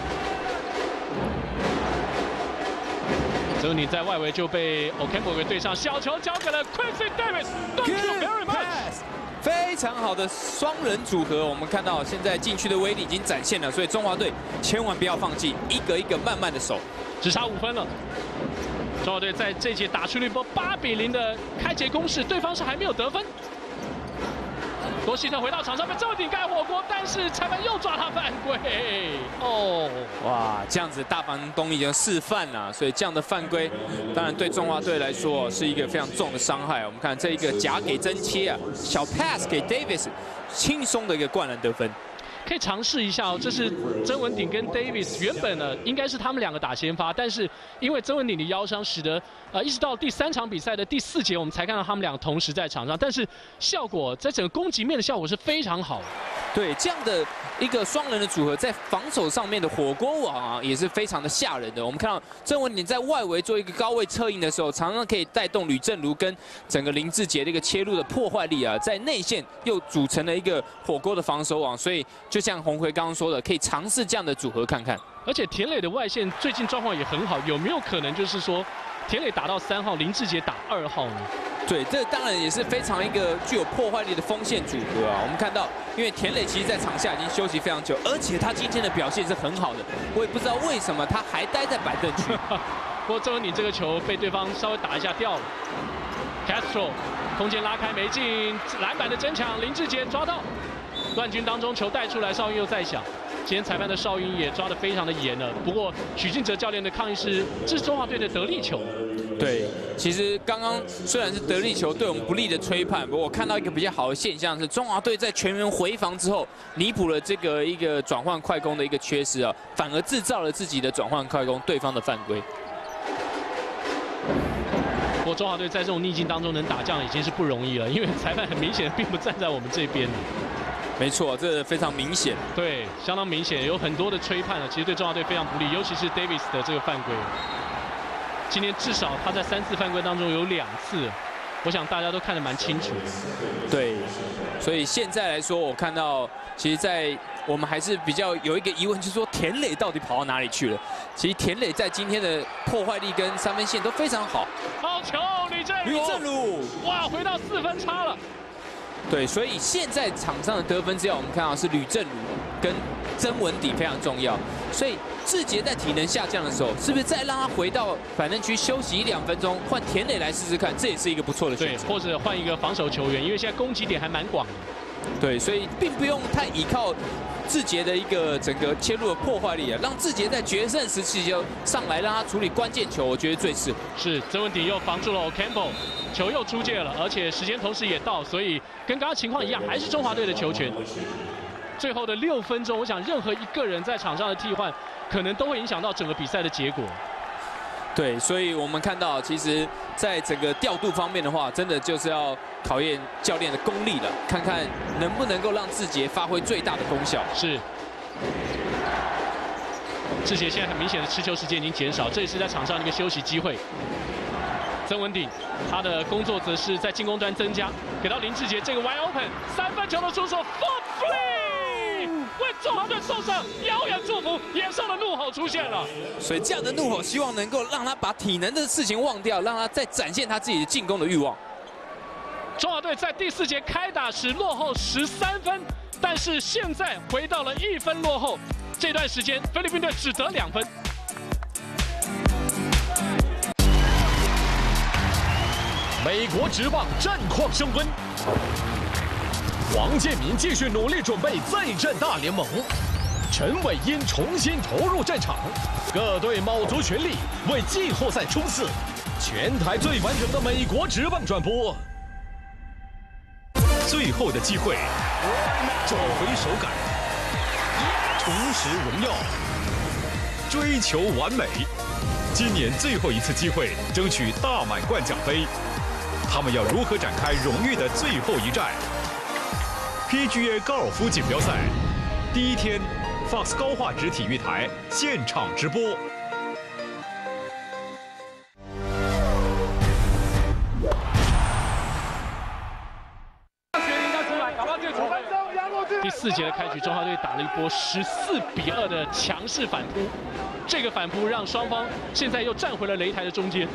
所以你在外围就被 Ocampo 给对上，小球交给了 Quincy Davis。Thank you very much。 非常好的双人组合，我们看到现在禁区的威力已经展现了，所以中华队千万不要放弃，一个一个慢慢的守， 只差五分了。中华队在这节打出了一波八比零的开节攻势，对方是还没有得分。 多希特回到场上被郑文鼎盖火锅，但是裁判又抓他犯规。哦， 哇，这样子大房东已经示范了，所以这样的犯规，当然对中华队来说是一个非常重的伤害。我们看这一个假给真切啊，小 pass 给 Davis， 轻松的一个灌篮得分。 可以尝试一下哦，这是曾文鼎跟 Davis 原本呢应该是他们两个打先发，但是因为曾文鼎的腰伤，使得呃一直到第三场比赛的第四节，我们才看到他们俩同时在场上，但是效果在整个攻击面的效果是非常好。 对，这样的一个双人的组合，在防守上面的火锅网啊，也是非常的吓人的。我们看到曾文鼎在外围做一个高位策应的时候，常常可以带动吕正如跟整个林志杰的一个切入的破坏力啊，在内线又组成了一个火锅的防守网，所以就像洪奎刚刚说的，可以尝试这样的组合看看。 而且田磊的外线最近状况也很好，有没有可能就是说田磊打到三号，林志杰打二号呢？ 对，这当然也是非常一个具有破坏力的锋线组合啊。我们看到，因为田磊其实在场下已经休息非常久，而且他今天的表现是很好的，我也不知道为什么他还待在板凳区。 不过郑文鼎这个球被对方稍微打一下掉了 ，Castro 空间拉开没进，篮板的争抢，林志杰抓到。 乱军当中球带出来，哨音又在响。今天裁判的哨音也抓得非常的严了。不过许晋哲教练的抗议是，这是中华队的得力球。 对，其实刚刚虽然是得力球对我们不利的吹判，不过我看到一个比较好的现象是，中华队在全员回防之后，弥补了这个一个转换快攻的一个缺失啊，反而制造了自己的转换快攻对方的犯规。 不过中华队在这种逆境当中能打这样已经是不容易了，因为裁判很明显并不站在我们这边。 没错，这非常明显。 对，相当明显，有很多的吹判了，其实对中华队非常不利，尤其是 Davis 的这个犯规。今天至少他在三次犯规当中有两次，我想大家都看得蛮清楚的。 对，所以现在来说，我看到其实，在我们还是比较有一个疑问，就是说田磊到底跑到哪里去了？其实田磊在今天的破坏力跟三分线都非常好。 好球，吕正如！ 吕正如， 哇，回到四分差了。 对，所以现在场上的得分资料，我们看到是吕正如跟曾文鼎非常重要。所以志杰在体能下降的时候，是不是再让他回到板凳区休息一两分钟，换田磊来试试看？这也是一个不错的选择。 对，或者换一个防守球员，因为现在攻击点还蛮广的。 对，所以并不用太依靠志杰的一个整个切入的破坏力啊，让志杰在决胜时期就上来，让他处理关键球，我觉得最适合。 是曾文鼎又防住了 Ocampo， 球又出界了，而且时间同时也到，所以跟刚刚情况一样，还是中华队的球权。最后的六分钟，我想任何一个人在场上的替换，可能都会影响到整个比赛的结果。 对，所以我们看到，其实在整个调度方面的话，真的就是要考验教练的功力了，看看能不能够让志杰发挥最大的功效。 是。志杰现在很明显的持球时间已经减少，这也是在场上的一个休息机会。曾文鼎，他的工作则是在进攻端增加，给到林志杰这个 wide open 三分球的出手 ，for free， 为中华队送上遥远祝福，野兽的怒吼出现了。 所以这样的怒吼，希望能够让他把体能的事情忘掉，让他再展现他自己的进攻的欲望。 中华队在第四节开打时落后十三分，但是现在回到了一分落后。这段时间，菲律宾队只得两分。 美国职棒战况升温，王建民继续努力准备再战大联盟，陈伟殷重新投入战场，各队卯足全力为季后赛冲刺。全台最完整的美国职棒转播， 最后的机会，找回手感，重拾荣耀，追求完美。今年最后一次机会，争取大满贯奖杯。他们要如何展开荣誉的最后一战 ？P G A 高尔夫锦标赛第一天 ，Fox 高画质体育台现场直播。 第四节的开局，中华队打了一波十四比二的强势反扑，这个反扑让双方现在又站回了擂台的中间。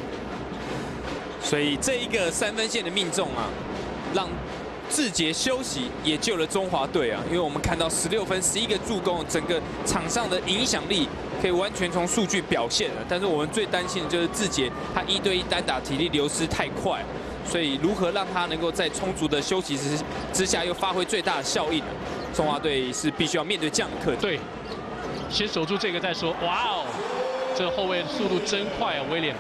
所以这一个三分线的命中啊，让志杰休息，也救了中华队啊。因为我们看到十六分、十一个助攻，整个场上的影响力可以完全从数据表现了。但是我们最担心的就是志杰，他一对一单打体力流失太快，所以如何让他能够在充足的休息之之下又发挥最大的效应呢？中华队是必须要面对这样的课题。 对，先守住这个再说。哇哦，这个后卫速度真快啊，威廉。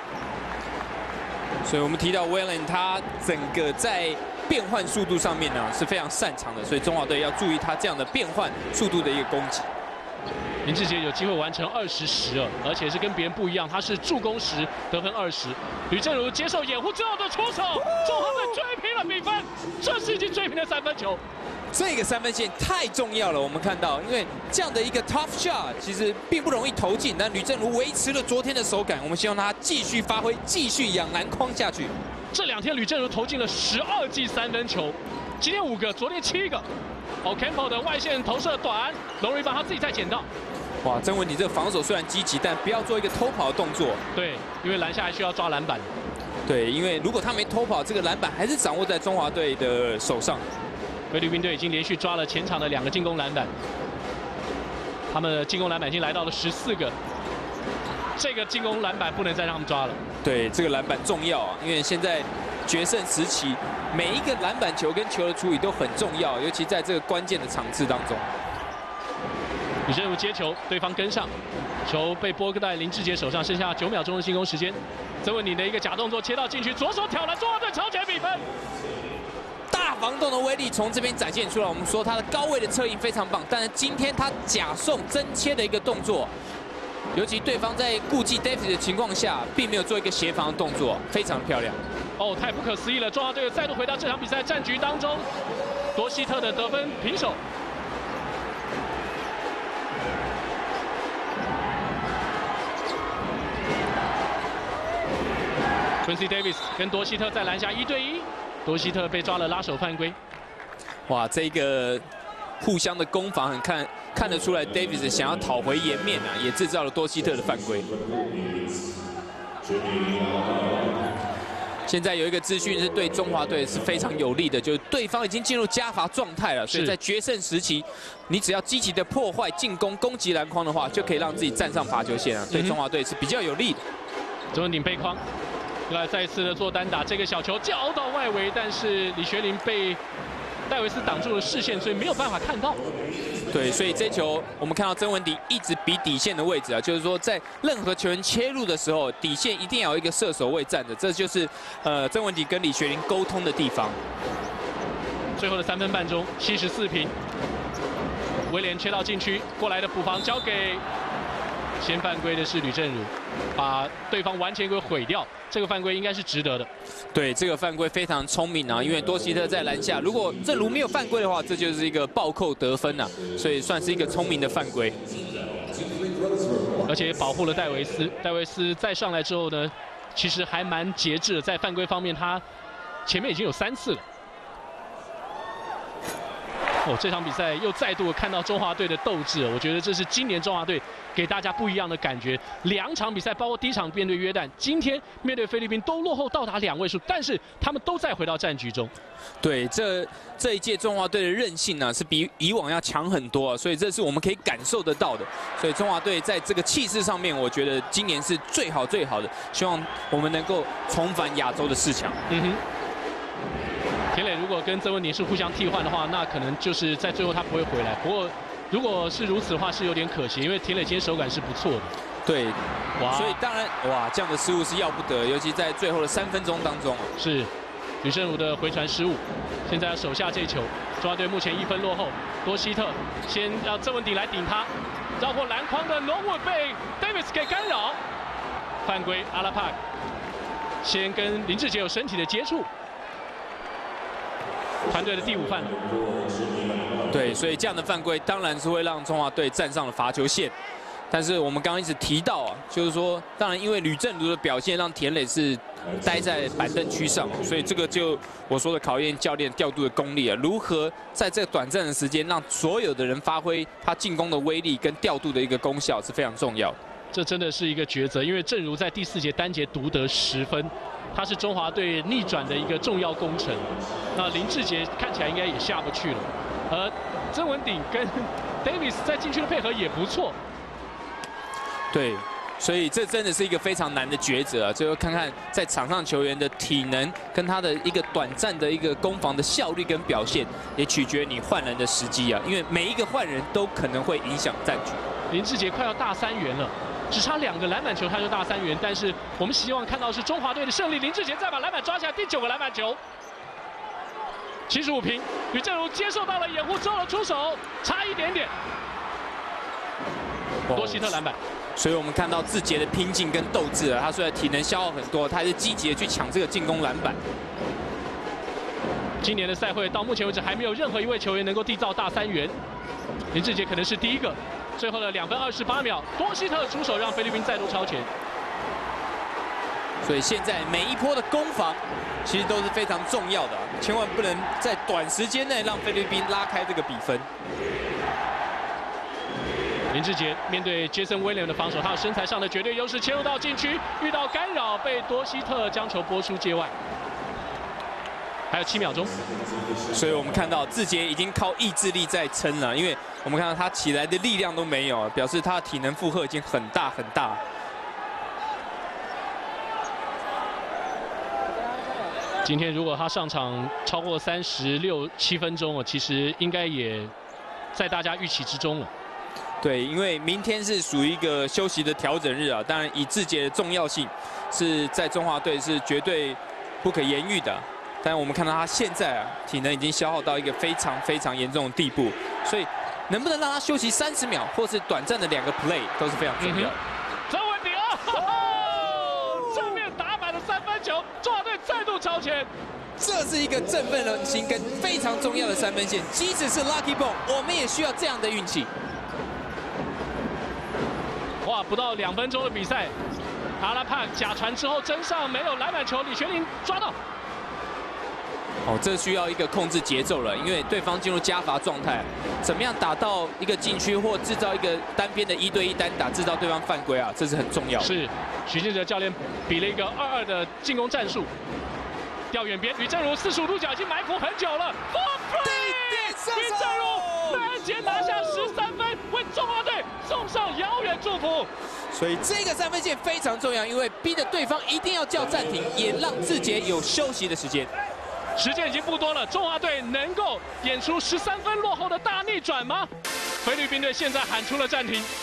所以我们提到威廉，他整个在变换速度上面呢是非常擅长的，所以中华队要注意他这样的变换速度的一个攻击。 林志杰有机会完成二十十二，而且是跟别人不一样，他是助攻十，得分二十。吕正如接受掩护之后的出手，中华队追平了比分，这是已经追平了三分球。 这个三分线太重要了，我们看到，因为这样的一个 tough shot 其实并不容易投进，但吕正如维持了昨天的手感，我们希望他继续发挥，继续养篮筐下去。 这两天吕正如投进了十二记三分球，今天五个，昨天七个。哦 ，Campbell 的外线投射短，龙瑞邦他自己再捡到。 哇，曾文鼎这个防守虽然积极，但不要做一个偷跑的动作。 对，因为篮下还需要抓篮板。 对，因为如果他没偷跑，这个篮板还是掌握在中华队的手上。 菲律宾队已经连续抓了前场的两个进攻篮板，他们的进攻篮板已经来到了十四个。这个进攻篮板不能再让他们抓了。 对，这个篮板重要啊，因为现在决胜时期，每一个篮板球跟球的处理都很重要，尤其在这个关键的场次当中。 吕正如接球，对方跟上，球被拨在林志杰手上，剩下九秒钟的进攻时间。曾文鼎的一个假动作切到禁区，左手挑篮，中华队超前比分。 大防洞的威力从这边展现出来，我们说他的高位的策应非常棒，但是今天他假送真切的一个动作，尤其对方在顾忌 Davis 的情况下，并没有做一个协防的动作，非常漂亮。 哦，太不可思议了！中华队再度回到这场比赛战局当中，多希特的得分平手。Quincy Davis 跟多希特在篮下一对一，多希特被抓了拉手犯规。 哇，这个互相的攻防很看看得出来 ，Davis 想要讨回颜面啊，也制造了多希特的犯规。现在有一个资讯是对中华队是非常有利的，就是对方已经进入加罚状态了，所以在决胜时期，你只要积极的破坏进攻、攻击篮筐的话，就可以让自己站上罚球线啊，对中华队是比较有利的。 曾文鼎背筐。来再次的做单打，这个小球交到外围，但是李学林被戴维斯挡住了视线，所以没有办法看到。 对，所以这球我们看到曾文鼎一直比底线的位置啊，就是说在任何球员切入的时候，底线一定要有一个射手位站着，这就是呃曾文鼎跟李学林沟通的地方。 最后的三分半钟，七十四平，威廉切到禁区，过来的补防交给先犯规的是吕正儒，把对方完全给毁掉。这个犯规应该是值得的。 对，这个犯规非常聪明啊，因为多希特在篮下，如果正如没有犯规的话，这就是一个暴扣得分啊，所以算是一个聪明的犯规。 而且保护了戴维斯，戴维斯再上来之后呢，其实还蛮节制的，在犯规方面他前面已经有三次了。哦，这场比赛又再度看到中华队的斗志，我觉得这是今年中华队给大家不一样的感觉。两场比赛，包括第一场面对约旦，今天面对菲律宾都落后到达两位数，但是他们都再回到战局中。 对，这这一届中华队的韧性呢、啊，是比以往要强很多、啊，所以这是我们可以感受得到的。所以中华队在这个气势上面，我觉得今年是最好最好的。希望我们能够重返亚洲的四强。嗯哼。 田磊如果跟曾文鼎是互相替换的话，那可能就是在最后他不会回来。不过如果是如此的话，是有点可惜，因为田磊今天手感是不错的。 对，哇，所以当然哇，这样的失误是要不得，尤其在最后的三分钟当中。 是吕正儒的回传失误，现在要手下这球，中华队目前一分落后。多希特先让曾文鼎来顶他，绕过篮筐的 Norwood 被 Davis 给干扰，犯规。阿拉帕先跟林志杰有身体的接触。团队的第五犯， 对，所以这样的犯规当然是会让中华队站上了罚球线。但是我们刚刚一直提到啊，就是说，当然因为吕正儒的表现让田磊是待在板凳区上，所以这个就我说的考验教练调度的功力啊，如何在这短暂的时间让所有的人发挥他进攻的威力跟调度的一个功效是非常重要的。 这真的是一个抉择，因为正如在第四节单节独得十分。他是中华队逆转的一个重要功臣，那林志杰看起来应该也下不去了，而曾文鼎跟 Davis 在禁区的配合也不错。 对，所以这真的是一个非常难的抉择啊！最后看看在场上球员的体能跟他的一个短暂的一个攻防的效率跟表现，也取决你换人的时机啊，因为每一个换人都可能会影响战局。 林志杰快要大三元了。只差两个篮板球，他就大三元。但是我们希望看到是中华队的胜利。林志杰再把篮板抓下来，第九个篮板球，七十五平。吕正儒接受到了掩护之后的出手，差一点点。多希特篮板。 所以我们看到志杰的拼劲跟斗志啊，他虽然体能消耗很多，他还是积极的去抢这个进攻篮板。 今年的赛会到目前为止还没有任何一位球员能够缔造大三元，林志杰可能是第一个。最后的两分二十八秒，多希特出手让菲律宾再度超前。 所以现在每一波的攻防其实都是非常重要的、啊，千万不能在短时间内让菲律宾拉开这个比分。 林志杰面对杰森威廉的防守，他有身材上的绝对优势，切入到禁区，遇到干扰，被多希特将球拨出界外。还有七秒钟， 所以我们看到志杰已经靠意志力在撑了，因为我们看到他起来的力量都没有，表示他的体能负荷已经很大很大。 今天如果他上场超过三十六七分钟哦，其实应该也在大家预期之中了。 对，因为明天是属于一个休息的调整日啊，当然以志杰的重要性是在中华队是绝对不可言喻的。但我们看到他现在啊，体能已经消耗到一个非常非常严重的地步，所以能不能让他休息三十秒，或是短暂的两个 play 都是非常重要的。 曾文鼎啊，正面打板的三分球，中华队再度超前。 这是一个振奋人心跟非常重要的三分线，即使是 lucky ball， 我们也需要这样的运气。 哇，不到两分钟的比赛，阿拉帕假传之后争上没有篮板球，李学林抓到。 哦，这需要一个控制节奏了，因为对方进入加罚状态，怎么样打到一个禁区或制造一个单边的一对一单打，制造对方犯规啊，这是很重要的。 是，许晋哲教练比了一个二二的进攻战术，调远边，吕正儒四十五度角已经埋伏很久了，吕正儒单节拿下十三分，为中华队送上遥远祝福。 所以这个三分线非常重要，因为逼着对方一定要叫暂停，也让志杰有休息的时间。 时间已经不多了，中华队能够演出十三分落后的大逆转吗？菲律宾队现在喊出了暂停。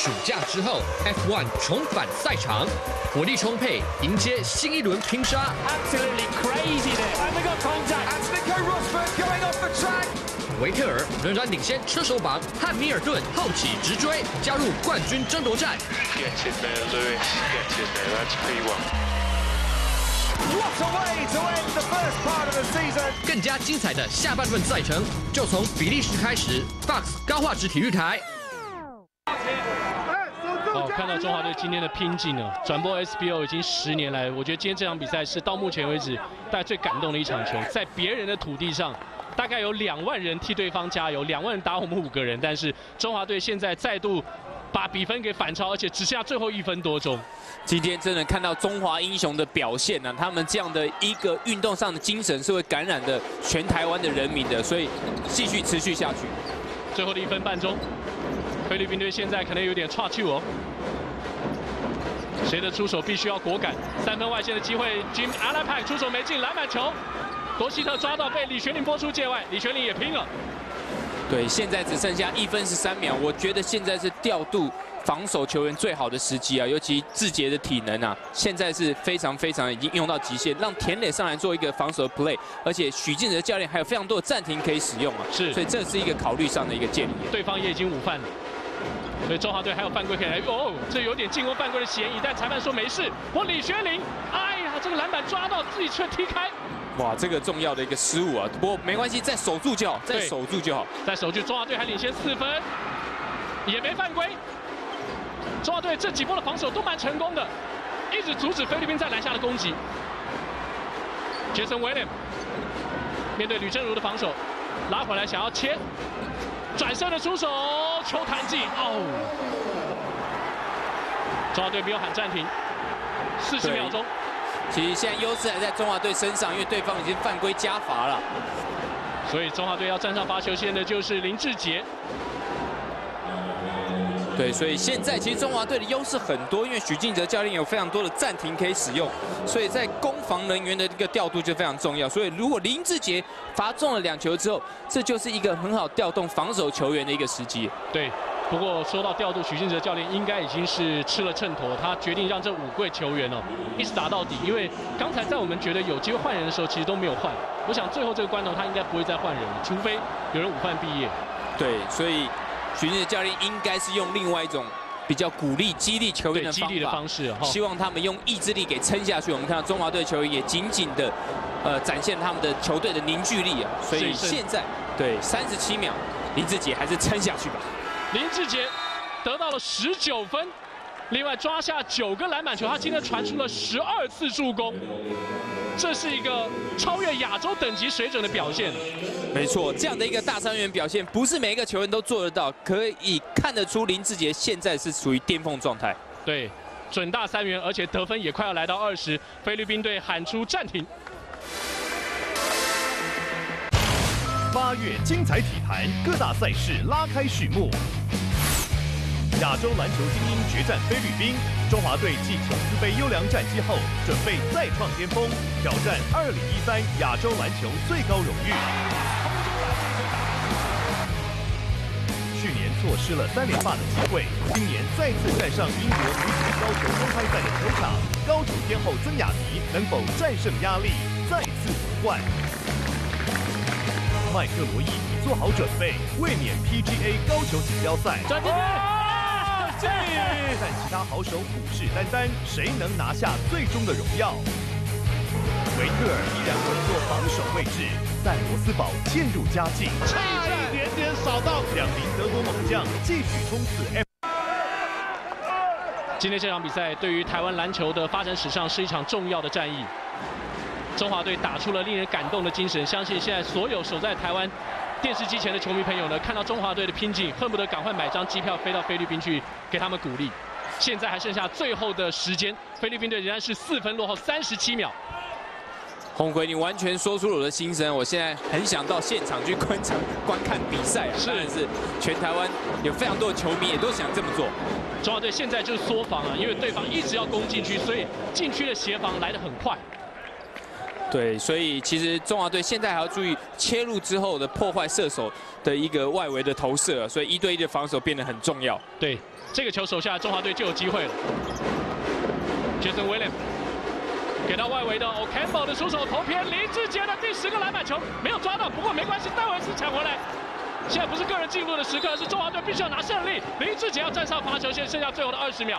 暑假之后 ，F 一 重返赛场，活力充沛，迎接新一轮拼杀。 Absolutely crazy there. And they got contact. That's Nico Rosberg going off the track. 维特尔仍然领先车手榜，汉密尔顿后起直追，加入冠军争夺战。 Get in there, Lewis. Get in there. That's P one. What a way to end the first part of the season. 更加精彩的下半段赛程就从比利时开始 ，Fox 高画质体育台。 哦，看到中华队今天的拼劲呢，转播 S B O 已经十年来，我觉得今天这场比赛是到目前为止大家最感动的一场球，在别人的土地上。 大概有两万人替对方加油，两万人打我们五个人，但是中华队现在再度把比分给反超，而且只剩下最后一分多钟。 今天真的看到中华英雄的表现呢、啊，他们这样的一个运动上的精神是会感染的全台湾的人民的，所以继续持续下去。 最后的一分半钟，菲律宾队现在可能有点岔气哦。谁的出手必须要果敢，三分外线的机会 ，Jim Alapak 出手没进，篮板球。 多希特抓到，被李学林拨出界外，李学林也拼了。 对，现在只剩下一分十三秒，我觉得现在是调度防守球员最好的时机啊，尤其志杰的体能啊，现在是非常非常已经用到极限，让田磊上来做一个防守的 play， 而且许晋哲教练还有非常多的暂停可以使用啊， 是，所以这是一个考虑上的一个建议。 对方也已经午饭了。 所以中华队还有犯规可以来哦，这有点进攻犯规的嫌疑，但裁判说没事。我李学林，哎呀，这个篮板抓到自己却踢开， 哇，这个重要的一个失误啊！不过没关系，再守住就好，再守住就好， 再守住。中华队还领先四分，也没犯规。中华队这几波的防守都蛮成功的，一直阻止菲律宾在篮下的攻击。Jason Williams 面对吕正如的防守，拉回来想要切。 转身的出手，球弹进，哦！中华队没有喊暂停，四十秒钟。 其实现在优势还在中华队身上，因为对方已经犯规加罚了。 所以中华队要站上罚球线的就是林志杰。 对，所以现在其实中华队的优势很多，因为许晋哲教练有非常多的暂停可以使用，所以在攻防人员的一个调度就非常重要。所以如果林志杰罚中了两球之后，这就是一个很好调动防守球员的一个时机。 对，不过说到调度，许晋哲教练应该已经是吃了秤砣，他决定让这五位球员哦一直打到底，因为刚才在我们觉得有机会换人的时候，其实都没有换。我想最后这个关头他应该不会再换人了，除非有人午饭毕业。 对，所以。 许晋哲教练应该是用另外一种比较鼓励、激励球员的激励的方式， 希望他们用意志力给撑下去。我们看到中华队球员也紧紧的，呃，展现他们的球队的凝聚力啊。所以现在对三十七秒，林志杰还是撑下去吧。 林志杰得到了十九分，另外抓下九个篮板球，他今天传出了十二次助攻。 这是一个超越亚洲等级水准的表现。 没错，这样的一个大三元表现，不是每一个球员都做得到，可以看得出林志杰现在是属于巅峰状态。 对，准大三元，而且得分也快要来到二十。菲律宾队喊出暂停。 八月精彩体坛，各大赛事拉开序幕。 亚洲篮球精英决战菲律宾，中华队继琼斯杯优良战绩后，准备再创巅峰，挑战二零一三亚洲篮球最高荣誉。去年错失了三连霸的机会，今年再次站上英国女子高球公开赛的球场，高手天后曾雅妮能否战胜压力，再次夺冠？麦克罗伊已做好准备，卫冕 P G A 高球锦标赛。 但其他好手虎视眈眈，谁能拿下最终的荣耀？维特尔依然稳坐防守位置，但罗斯堡渐入佳境，差一点点扫到两名德国猛将继续冲刺 F。 今天这场比赛对于台湾篮球的发展史上是一场重要的战役。中华队打出了令人感动的精神，相信现在所有守在台湾 电视机前的球迷朋友呢，看到中华队的拼劲，恨不得赶快买张机票飞到菲律宾去给他们鼓励。现在还剩下最后的时间，菲律宾队仍然是四分落后三十七秒。 红奎，你完全说出了我的心声，我现在很想到现场去观场观看比赛啊！ 是， 当然是全台湾有非常多的球迷也都想这么做。 中华队现在就是缩防啊，因为对方一直要攻禁区，所以禁区的协防来得很快。 对，所以其实中华队现在还要注意切入之后的破坏射手的一个外围的投射，所以一对一的防守变得很重要。 对，这个球手下中华队就有机会了。Jason Williams 给到外围的 Ocampo 的出手投偏，林志杰的第十个篮板球没有抓到，不过没关系，戴维斯抢回来。现在不是个人进步的时刻，是中华队必须要拿胜利。林志杰要站上罚球线，剩下最后的二十秒。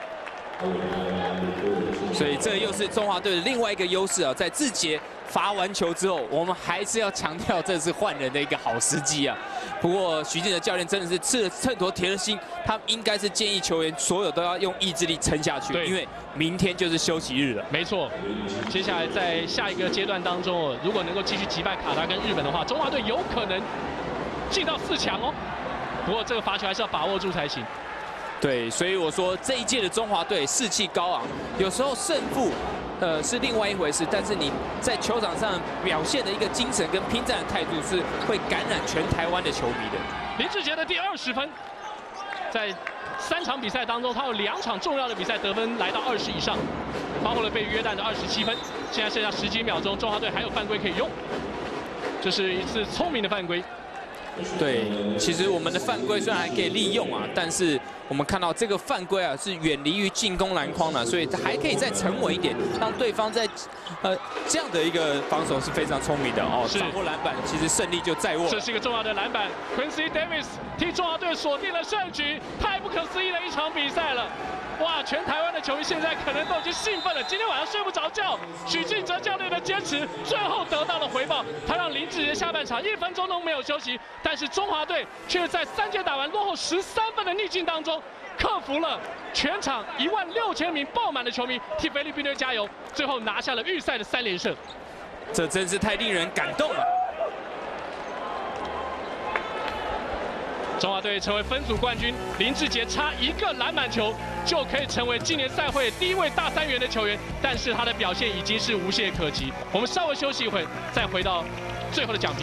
所以这又是中华队的另外一个优势啊，在志杰罚完球之后，我们还是要强调这是换人的一个好时机啊。不过徐静哲教练真的是吃了秤砣铁了心，他应该是建议球员所有都要用意志力撑下去，因为明天就是休息日了。 没错，接下来在下一个阶段当中，如果能够继续击败卡达跟日本的话，中华队有可能进到四强哦。不过这个罚球还是要把握住才行。 对，所以我说这一届的中华队士气高昂，有时候胜负，呃是另外一回事，但是你在球场上表现的一个精神跟拼战的态度，是会感染全台湾的球迷的。 林志杰的第二十分，在三场比赛当中，他有两场重要的比赛得分来到二十以上，包括了被约旦的二十七分。现在剩下十几秒钟，中华队还有犯规可以用，这是一次聪明的犯规。 对，其实我们的犯规虽然还可以利用啊，但是我们看到这个犯规啊是远离于进攻篮筐的，所以还可以再沉稳一点，让对方在呃这样的一个防守是非常聪明的哦，掌握篮板，其实胜利就在握。 这是一个重要的篮板 ，Quincy Davis 替中华队锁定了胜局，太不可思议的一场比赛了。哇，全台湾的球迷现在可能都已经兴奋了，今天晚上睡不着觉。许晋哲教练的坚持，最后得到了回报，他让林志杰下半场一分钟都没有休息，但是中华队却在三节打完落后十三分的逆境当中，克服了全场一万六千名爆满的球迷，替菲律宾队加油，最后拿下了预赛的三连胜。 这真是太令人感动了。 中华队成为分组冠军，林志杰差一个篮板球就可以成为今年赛会第一位大三元的球员，但是他的表现已经是无懈可击。我们稍微休息一会，再回到最后的奖评。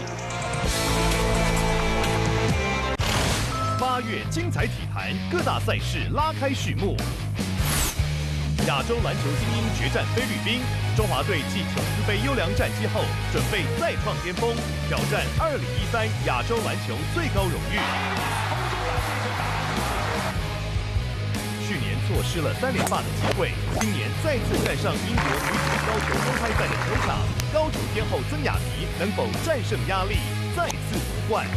八月精彩体坛，各大赛事拉开序幕。亚洲篮球精英决战菲律宾，中华队继琼斯杯优良战绩后，准备再创巅峰，挑战二零一三亚洲篮球最高荣誉。去年错失了三连霸的机会，今年再次站上英国女子高球公开赛的球场，高手天后曾雅妮能否战胜压力，再次夺冠？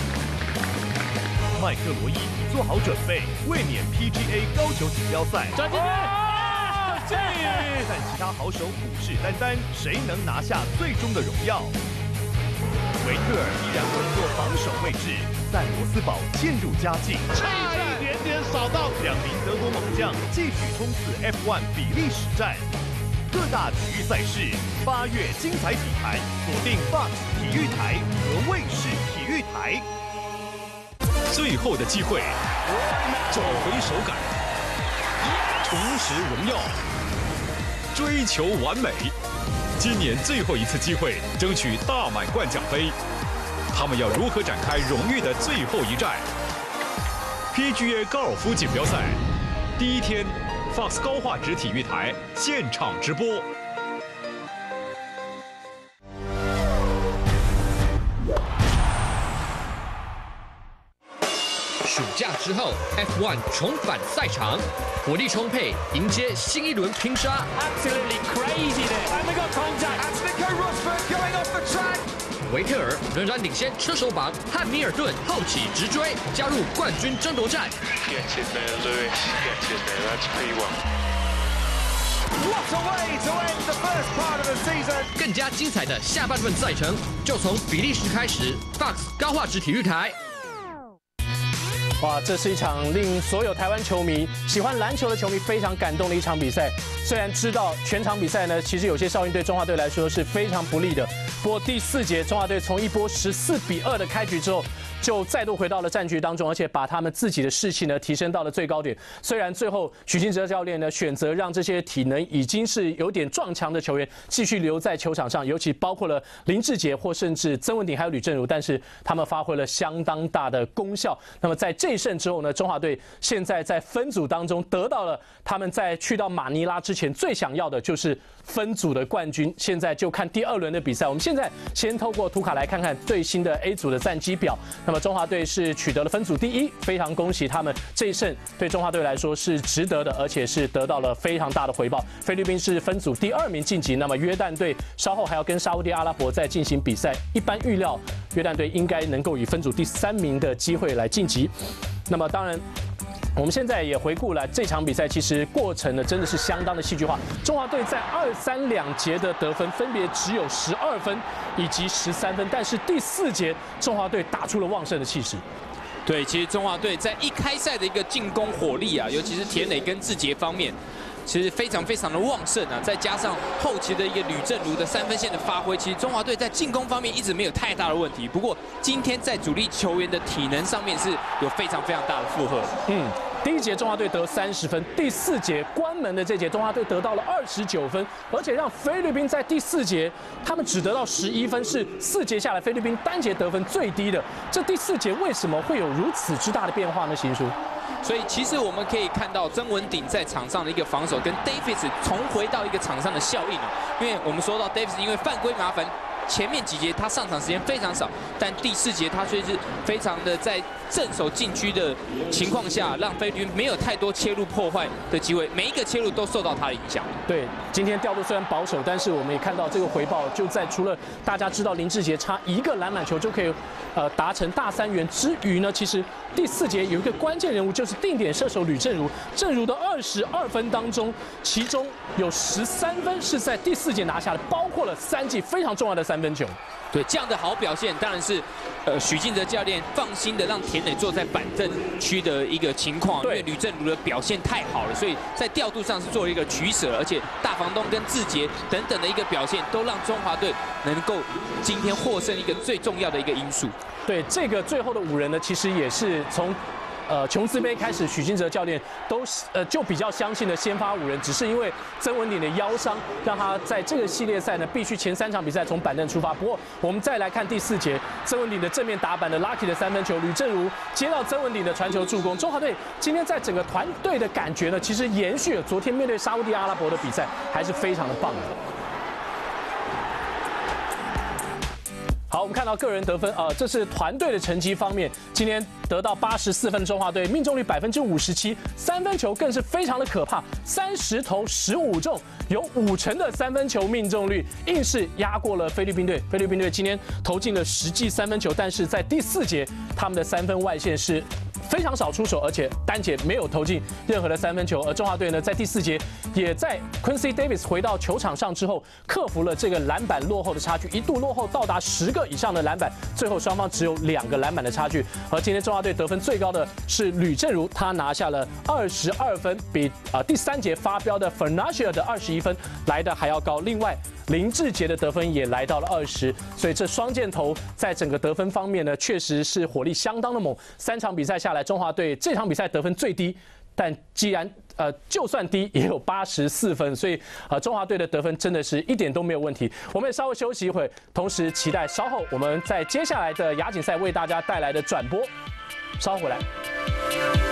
麦克罗伊已做好准备，卫冕 P G A 高球锦标赛。 转进去， 但其他好手虎视眈眈，谁能拿下最终的荣耀？维特尔依然稳坐防守位置，但罗斯堡渐入佳境，差一点点扫到。两名德国猛将继续冲刺 F 一 比利时站。各大体育赛事，八月精彩体坛，锁定 Fox 体育台和卫视体育台。 最后的机会，找回手感，重拾荣耀，追求完美。今年最后一次机会，争取大满贯奖杯。他们要如何展开荣誉的最后一战 ？P G A 高尔夫锦标赛第一天 ，Fox 高画质体育台现场直播。 暑假之后 ，F 一 重返赛场，活力充沛，迎接新一轮拼杀。 Absolutely crazy there. And we got contact. That's Nico Rosberg going off the track. 维特尔仍然领先车手榜，汉密尔顿后起直追，加入冠军争夺战。 Get in there, Lewis. Get in there. That's P one. What a way to end the first part of the season. 更加精彩的下半段赛程就从比利时开始 ，Fox 高画质体育台。 哇，这是一场令所有台湾球迷、喜欢篮球的球迷非常感动的一场比赛。虽然知道全场比赛呢，其实有些哨音对中华队来说是非常不利的。不过第四节，中华队从一波十四比二的开局之后，就再度回到了战局当中，而且把他们自己的士气呢提升到了最高点。虽然最后许晋哲教练呢选择让这些体能已经是有点撞墙的球员继续留在球场上，尤其包括了林志杰或甚至曾文鼎还有吕正如，但是他们发挥了相当大的功效。那么在这一胜之后呢，中华队现在在分组当中得到了他们在去到马尼拉之前前最想要的就是分组的冠军。现在就看第二轮的比赛。我们现在先透过图卡来看看最新的 A 组的战绩表。那么中华队是取得了分组第一，非常恭喜他们，这一胜对中华队来说是值得的，而且是得到了非常大的回报。菲律宾是分组第二名晋级，那么约旦队稍后还要跟沙烏地阿拉伯再进行比赛。一般预料约旦队应该能够以分组第三名的机会来晋级。那么当然。我们现在也回顾了这场比赛，其实过程呢真的是相当的戏剧化。中华队在二三两节的得分分别只有十二分以及十三分，但是第四节中华队打出了旺盛的气势。 对，其实中华队在一开赛的一个进攻火力啊，尤其是田磊跟志杰方面。其实非常非常的旺盛啊，再加上后期的一个吕正如的三分线的发挥，其实中华队在进攻方面一直没有太大的问题。不过今天在主力球员的体能上面是有非常非常大的负荷。 嗯，第一节中华队得三十分，第四节关门的这节中华队得到了二十九分，而且让菲律宾在第四节他们只得到十一分，是四节下来菲律宾单节得分最低的。这第四节为什么会有如此之大的变化呢？行书。 所以其实我们可以看到曾文鼎在场上的一个防守，跟 Davis 重回到一个场上的效应啊。因为我们说到 Davis 因为犯规麻烦，前面几节他上场时间非常少，但第四节他却是非常的在镇守禁区的情况下，让菲律宾没有太多切入破坏的机会，每一个切入都受到他的影响。 对，今天调度虽然保守，但是我们也看到这个回报就在除了大家知道林志杰差一个篮板球就可以呃达成大三元之余呢，其实第四节有一个关键人物就是定点射手吕正如，正如的二十二分当中，其中有十三分是在第四节拿下的，包括了三记非常重要的三分球。 对，这样的好表现当然是，呃，许晋哲教练放心的让田磊坐在板凳区的一个情况，因为吕正如的表现太好了，所以在调度上是做了一个取舍，而且大房东跟志杰等等的一个表现，都让中华队能够今天获胜一个最重要的一个因素。 对，这个最后的五人呢，其实也是从。呃，琼斯杯开始，许晋哲教练都呃就比较相信的先发五人，只是因为曾文鼎的腰伤，让他在这个系列赛呢必须前三场比赛从板凳出发。不过我们再来看第四节，曾文鼎的正面打板的 Lucky 的三分球，吕正如接到曾文鼎的传球助攻。中华队今天在整个团队的感觉呢，其实延续了昨天面对沙烏地阿拉伯的比赛，还是非常的棒的。好，我们看到个人得分，呃，这是团队的成绩方面，今天得到八十四分的中华队，命中率百分之五十七，三分球更是非常的可怕，三十投十五中，有五成的三分球命中率，硬是压过了菲律宾队。菲律宾队今天投进了十记三分球，但是在第四节，他们的三分外线是非常少出手，而且单节没有投进任何的三分球。而中华队呢，在第四节也在 Quincy Davis 回到球场上之后，克服了这个篮板落后的差距，一度落后到达十个以上的篮板，最后双方只有两个篮板的差距。而今天中华队得分最高的是吕正如，他拿下了二十二分，比啊、呃、第三节发飙的 Fernashia 的二十一分来的还要高。另外，林志杰的得分也来到了二十，所以这双箭头在整个得分方面呢，确实是火力相当的猛。三场比赛下来，中华队这场比赛得分最低，但既然呃就算低也有八十四分，所以呃中华队的得分真的是一点都没有问题。我们也稍微休息一会，同时期待稍后我们在接下来的亚锦赛为大家带来的转播，稍后回来。